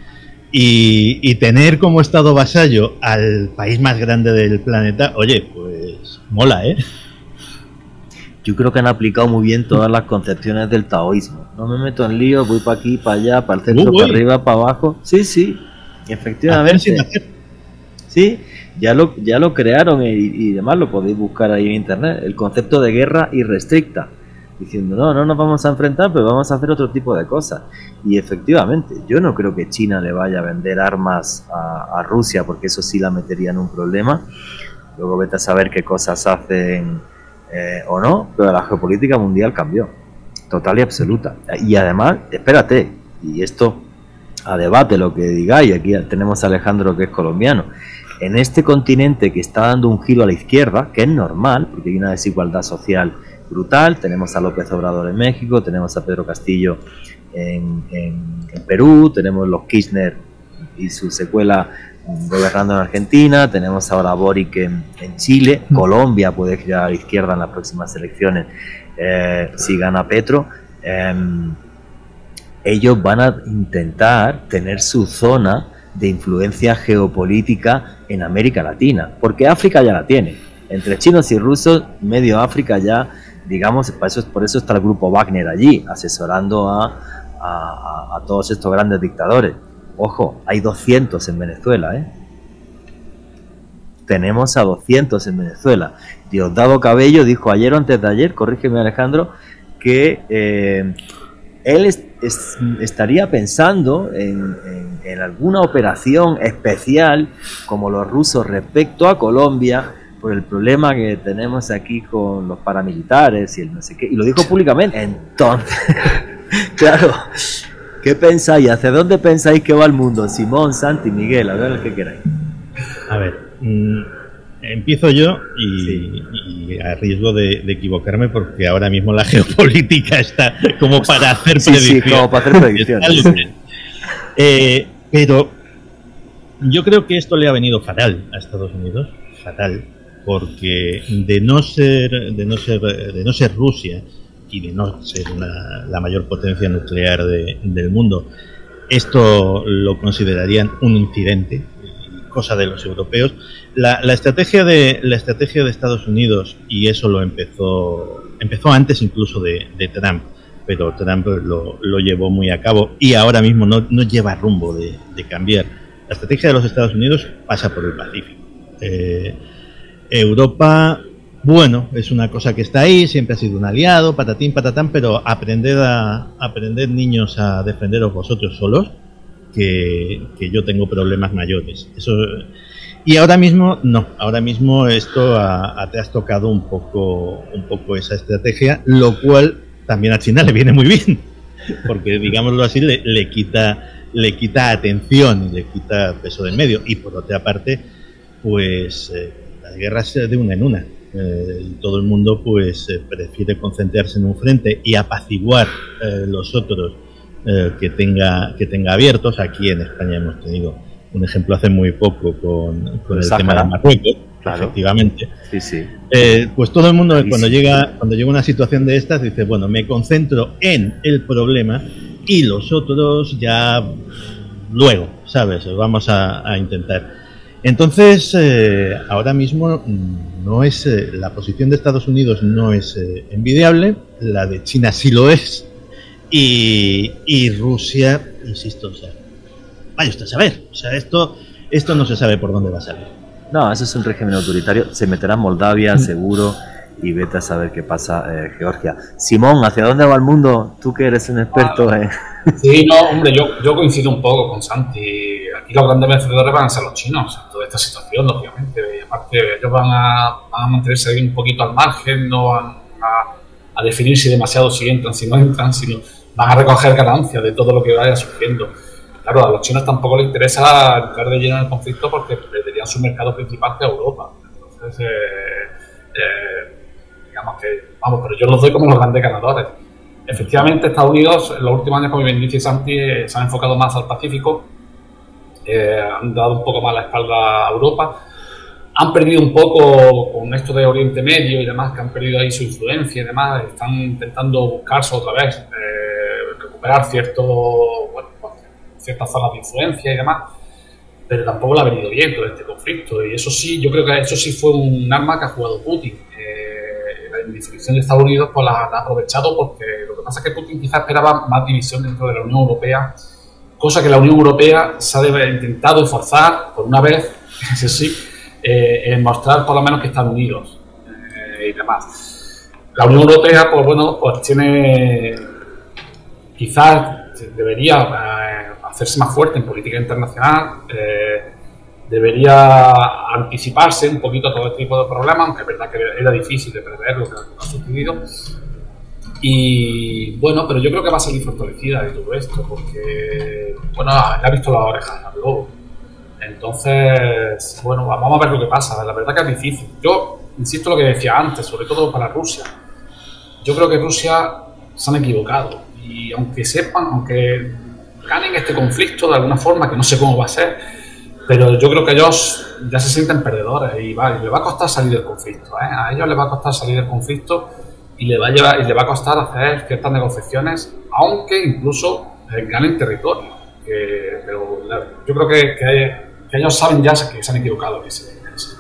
[SPEAKER 3] y, y tener como estado vasallo al país más grande del planeta. Oye, pues mola, ¿eh?
[SPEAKER 1] Yo creo que han aplicado muy bien todas las concepciones del taoísmo. No me meto en lío, voy para aquí, para allá, para el centro, para arriba, para abajo. Sí, sí, efectivamente. Sí, ya lo, ya lo crearon, y, y demás lo podéis buscar ahí en internet. El concepto de guerra irrestricta, diciendo no, no nos vamos a enfrentar, pero vamos a hacer otro tipo de cosas. Y efectivamente, yo no creo que China le vaya a vender armas a, a Rusia, porque eso sí la metería en un problema. Luego vete a saber qué cosas hacen eh, o no, pero la geopolítica mundial cambió, total y absoluta. Y además, espérate, y esto a debate lo que digáis, aquí tenemos a Alejandro que es colombiano. en este continente que está dando un giro a la izquierda, que es normal, porque hay una desigualdad social brutal. Tenemos a López Obrador en México, tenemos a Pedro Castillo en, en, en Perú, tenemos los Kirchner y su secuela gobernando en Argentina, tenemos ahora a Boric en, en Chile, Colombia puede girar a la izquierda en las próximas elecciones eh, si gana Petro. Eh, ellos van a intentar tener su zona de influencia geopolítica en América Latina, porque África ya la tiene. Entre chinos y rusos, medio África ya, digamos, por eso, por eso está el grupo Wagner allí, asesorando a, a, a todos estos grandes dictadores. Ojo, hay doscientos en Venezuela, ¿eh? Tenemos a doscientos en Venezuela. Diosdado Cabello dijo ayer o antes de ayer, corrígeme Alejandro, que eh, él es, es, estaría pensando en, en, en alguna operación especial como los rusos respecto a Colombia, por el problema que tenemos aquí con los paramilitares y el no sé qué, y lo dijo públicamente. Entonces, claro, ¿qué pensáis? ¿Hacia dónde pensáis que va el mundo? Simón, Santi, Miguel, a ver qué queráis.
[SPEAKER 3] A ver, mmm, empiezo yo y,
[SPEAKER 1] sí.
[SPEAKER 3] y a riesgo de, de equivocarme, porque ahora mismo la geopolítica está como para hacer
[SPEAKER 1] sí,
[SPEAKER 3] predicciones.
[SPEAKER 1] Sí, como para hacer predicciones.
[SPEAKER 3] eh, pero yo creo que esto le ha venido fatal a Estados Unidos, fatal, porque de no ser, de no ser, de no ser Rusia y de no ser una, la mayor potencia nuclear de, del mundo, esto lo considerarían un incidente, cosa de los europeos. La, la estrategia de la estrategia de Estados Unidos, y eso lo empezó empezó antes incluso de, de Trump, pero Trump lo, lo llevó muy a cabo y ahora mismo no, no lleva rumbo de, de cambiar. La estrategia de los Estados Unidos pasa por el Pacífico. Eh, Europa, bueno, es una cosa que está ahí, siempre ha sido un aliado, patatín, patatán, pero aprended a aprender niños a defenderos vosotros solos, que, que yo tengo problemas mayores. Eso, y ahora mismo, no, ahora mismo esto a, a te has tocado un poco, un poco esa estrategia, lo cual también a China le viene muy bien, porque digámoslo así, le, le quita, le quita atención y le quita peso del medio, y por otra parte, pues eh, las guerras de una en una. Eh, y todo el mundo pues eh, prefiere concentrarse en un frente y apaciguar eh, los otros eh, que tenga que tenga abiertos. Aquí en España hemos tenido un ejemplo hace muy poco con, con el
[SPEAKER 1] Sáhara.
[SPEAKER 3] tema de Marruecos,
[SPEAKER 1] Claro.
[SPEAKER 3] efectivamente.
[SPEAKER 1] Sí, sí.
[SPEAKER 3] Eh, pues todo el mundo
[SPEAKER 1] Sí,
[SPEAKER 3] cuando
[SPEAKER 1] sí.
[SPEAKER 3] llega cuando llega una situación de estas dice, bueno, me concentro en el problema y los otros ya luego, ¿sabes? Vamos a, a intentar. Entonces, eh, ahora mismo no es eh, la posición de Estados Unidos no es eh, envidiable, la de China sí lo es, y, y Rusia, insisto, o sea, vaya usted a saber, o sea, esto, esto no se sabe por dónde va a salir.
[SPEAKER 1] No, eso es un régimen autoritario. Se meterá en Moldavia, seguro, y vete a saber qué pasa, eh, Georgia. Simón, ¿hacia dónde va el mundo? Tú que eres un experto en...
[SPEAKER 4] Sí, no, hombre, yo, yo coincido un poco con Santi. Aquí los grandes vencedores van a ser los chinos en toda esta situación, lógicamente. Y aparte, ellos van a, van a mantenerse ahí un poquito al margen, no van a, a definir si demasiado si entran, si no entran, sino van a recoger ganancias de todo lo que vaya surgiendo. Claro, a los chinos tampoco les interesa entrar de lleno en el conflicto porque perderían su mercado principal, que es Europa. Entonces, eh, eh, digamos que, vamos, pero yo los doy como los grandes ganadores. Efectivamente, Estados Unidos en los últimos años, como bien dice Santi, eh, se han enfocado más al Pacífico, eh, han dado un poco más la espalda a Europa, han perdido un poco con esto de Oriente Medio y demás, que han perdido ahí su influencia y demás, están intentando buscarse otra vez, eh, recuperar cierto, bueno, ciertas zonas de influencia y demás, pero tampoco le ha venido bien todo este conflicto, y eso sí, yo creo que eso sí fue un arma que ha jugado Putin. Eh, la indefinición de Estados Unidos pues la, la ha aprovechado, porque lo que pasa es que Putin quizás esperaba más división dentro de la Unión Europea, cosa que la Unión Europea se ha intentado forzar por una vez, eso sí, eh, en mostrar por lo menos que están unidos eh, y demás. La Unión Europea, pues bueno, pues tiene, quizás debería eh, hacerse más fuerte en política internacional, eh, debería anticiparse un poquito a todo este tipo de problemas, aunque es verdad que era difícil de prever lo que ha sucedido. Y bueno, pero yo creo que va a salir fortalecida de todo esto, porque, bueno, le ha visto las orejas al lobo. Entonces, bueno, vamos a ver lo que pasa. La verdad que es difícil. Yo insisto en lo que decía antes, sobre todo para Rusia. Yo creo que Rusia se han equivocado. Y aunque sepan, aunque ganen este conflicto de alguna forma, que no sé cómo va a ser, pero yo creo que ellos ya se sienten perdedores y, va, y les va a costar salir del conflicto. ¿eh? A ellos les va a costar salir del conflicto y les va a, llevar, y les va a costar hacer ciertas negociaciones, aunque incluso eh, ganen territorio. Que, pero yo creo que, que, que ellos saben ya que se han equivocado. Que se, que se...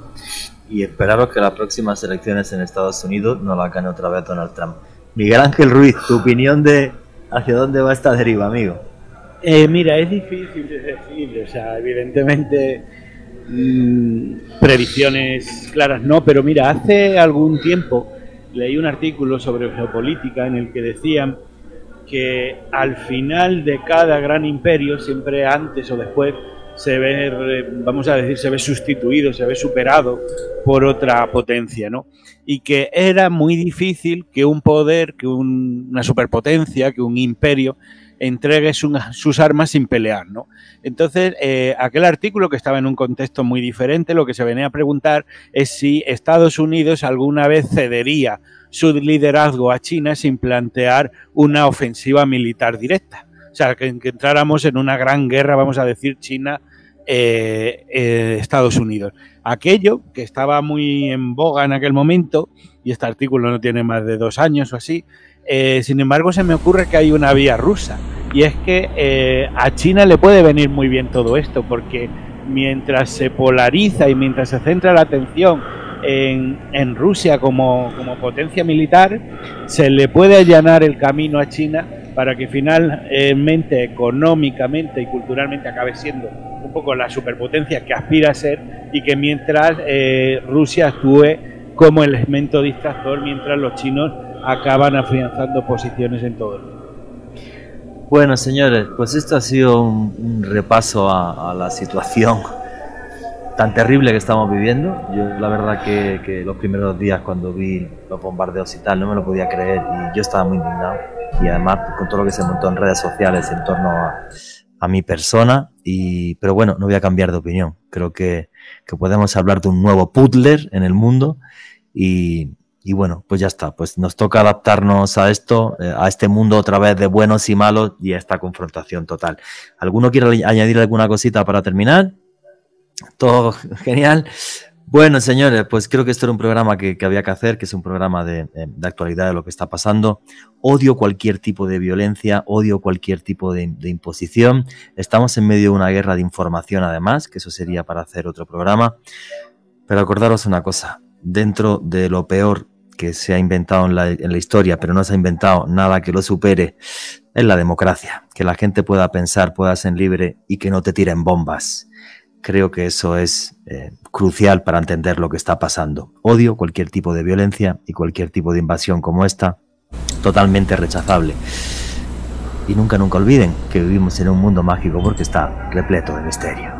[SPEAKER 1] Y esperaros que las próximas elecciones en Estados Unidos no las gane otra vez Donald Trump. Miguel Ángel Ruiz, tu opinión de hacia dónde va esta deriva, amigo.
[SPEAKER 5] Eh, mira, es difícil de decir, o sea, evidentemente mmm, predicciones claras no, pero mira, hace algún tiempo leí un artículo sobre geopolítica en el que decían que al final de cada gran imperio, siempre antes o después, se ve, vamos a decir, se ve sustituido, se ve superado por otra potencia, ¿no? Y que era muy difícil que un poder, que un, una superpotencia, que un imperio entregue su, sus armas sin pelear, ¿no? Entonces, eh, aquel artículo, que estaba en un contexto muy diferente, lo que se venía a preguntar es si Estados Unidos alguna vez cedería su liderazgo a China sin plantear una ofensiva militar directa. O sea, que, que entráramos en una gran guerra, vamos a decir, China, eh, eh, Estados Unidos. Aquello que estaba muy en boga en aquel momento, y este artículo no tiene más de dos años o así, eh, sin embargo se me ocurre que hay una vía rusa, y es que eh, a China le puede venir muy bien todo esto, porque mientras se polariza y mientras se centra la atención en, en Rusia como, como potencia militar, se le puede allanar el camino a China para que finalmente, económicamente y culturalmente acabe siendo un poco la superpotencia que aspira a ser, y que mientras eh, Rusia actúe como elemento distractor, mientras los chinos acaban afianzando posiciones en todo el mundo.
[SPEAKER 1] Bueno, señores, pues esto ha sido un, un repaso a, a la situación tan terrible que estamos viviendo. Yo la verdad que, que los primeros días cuando vi los bombardeos y tal no me lo podía creer, y yo estaba muy indignado, y además con todo lo que se montó en redes sociales en torno a, a mi persona, y pero bueno, no voy a cambiar de opinión. Creo que, que podemos hablar de un nuevo Putler en el mundo, y, y bueno, pues ya está, pues nos toca adaptarnos a esto, eh, a este mundo otra vez de buenos y malos, y a esta confrontación total. ¿Alguno quiere añadir alguna cosita para terminar? Todo genial. Bueno, señores, pues creo que esto era un programa que, que había que hacer, que es un programa de, de actualidad de lo que está pasando. Odio cualquier tipo de violencia, odio cualquier tipo de, de imposición. Estamos en medio de una guerra de información, además, que eso sería para hacer otro programa. Pero acordaros una cosa, dentro de lo peor que se ha inventado en la, en la historia, pero no se ha inventado nada que lo supere, es la democracia. Que la gente pueda pensar, pueda ser libre y que no te tiren bombas. Creo que eso es eh, crucial para entender lo que está pasando. Odio cualquier tipo de violencia y cualquier tipo de invasión como esta, totalmente rechazable. Y nunca, nunca olviden que vivimos en un mundo mágico porque está repleto de misterio.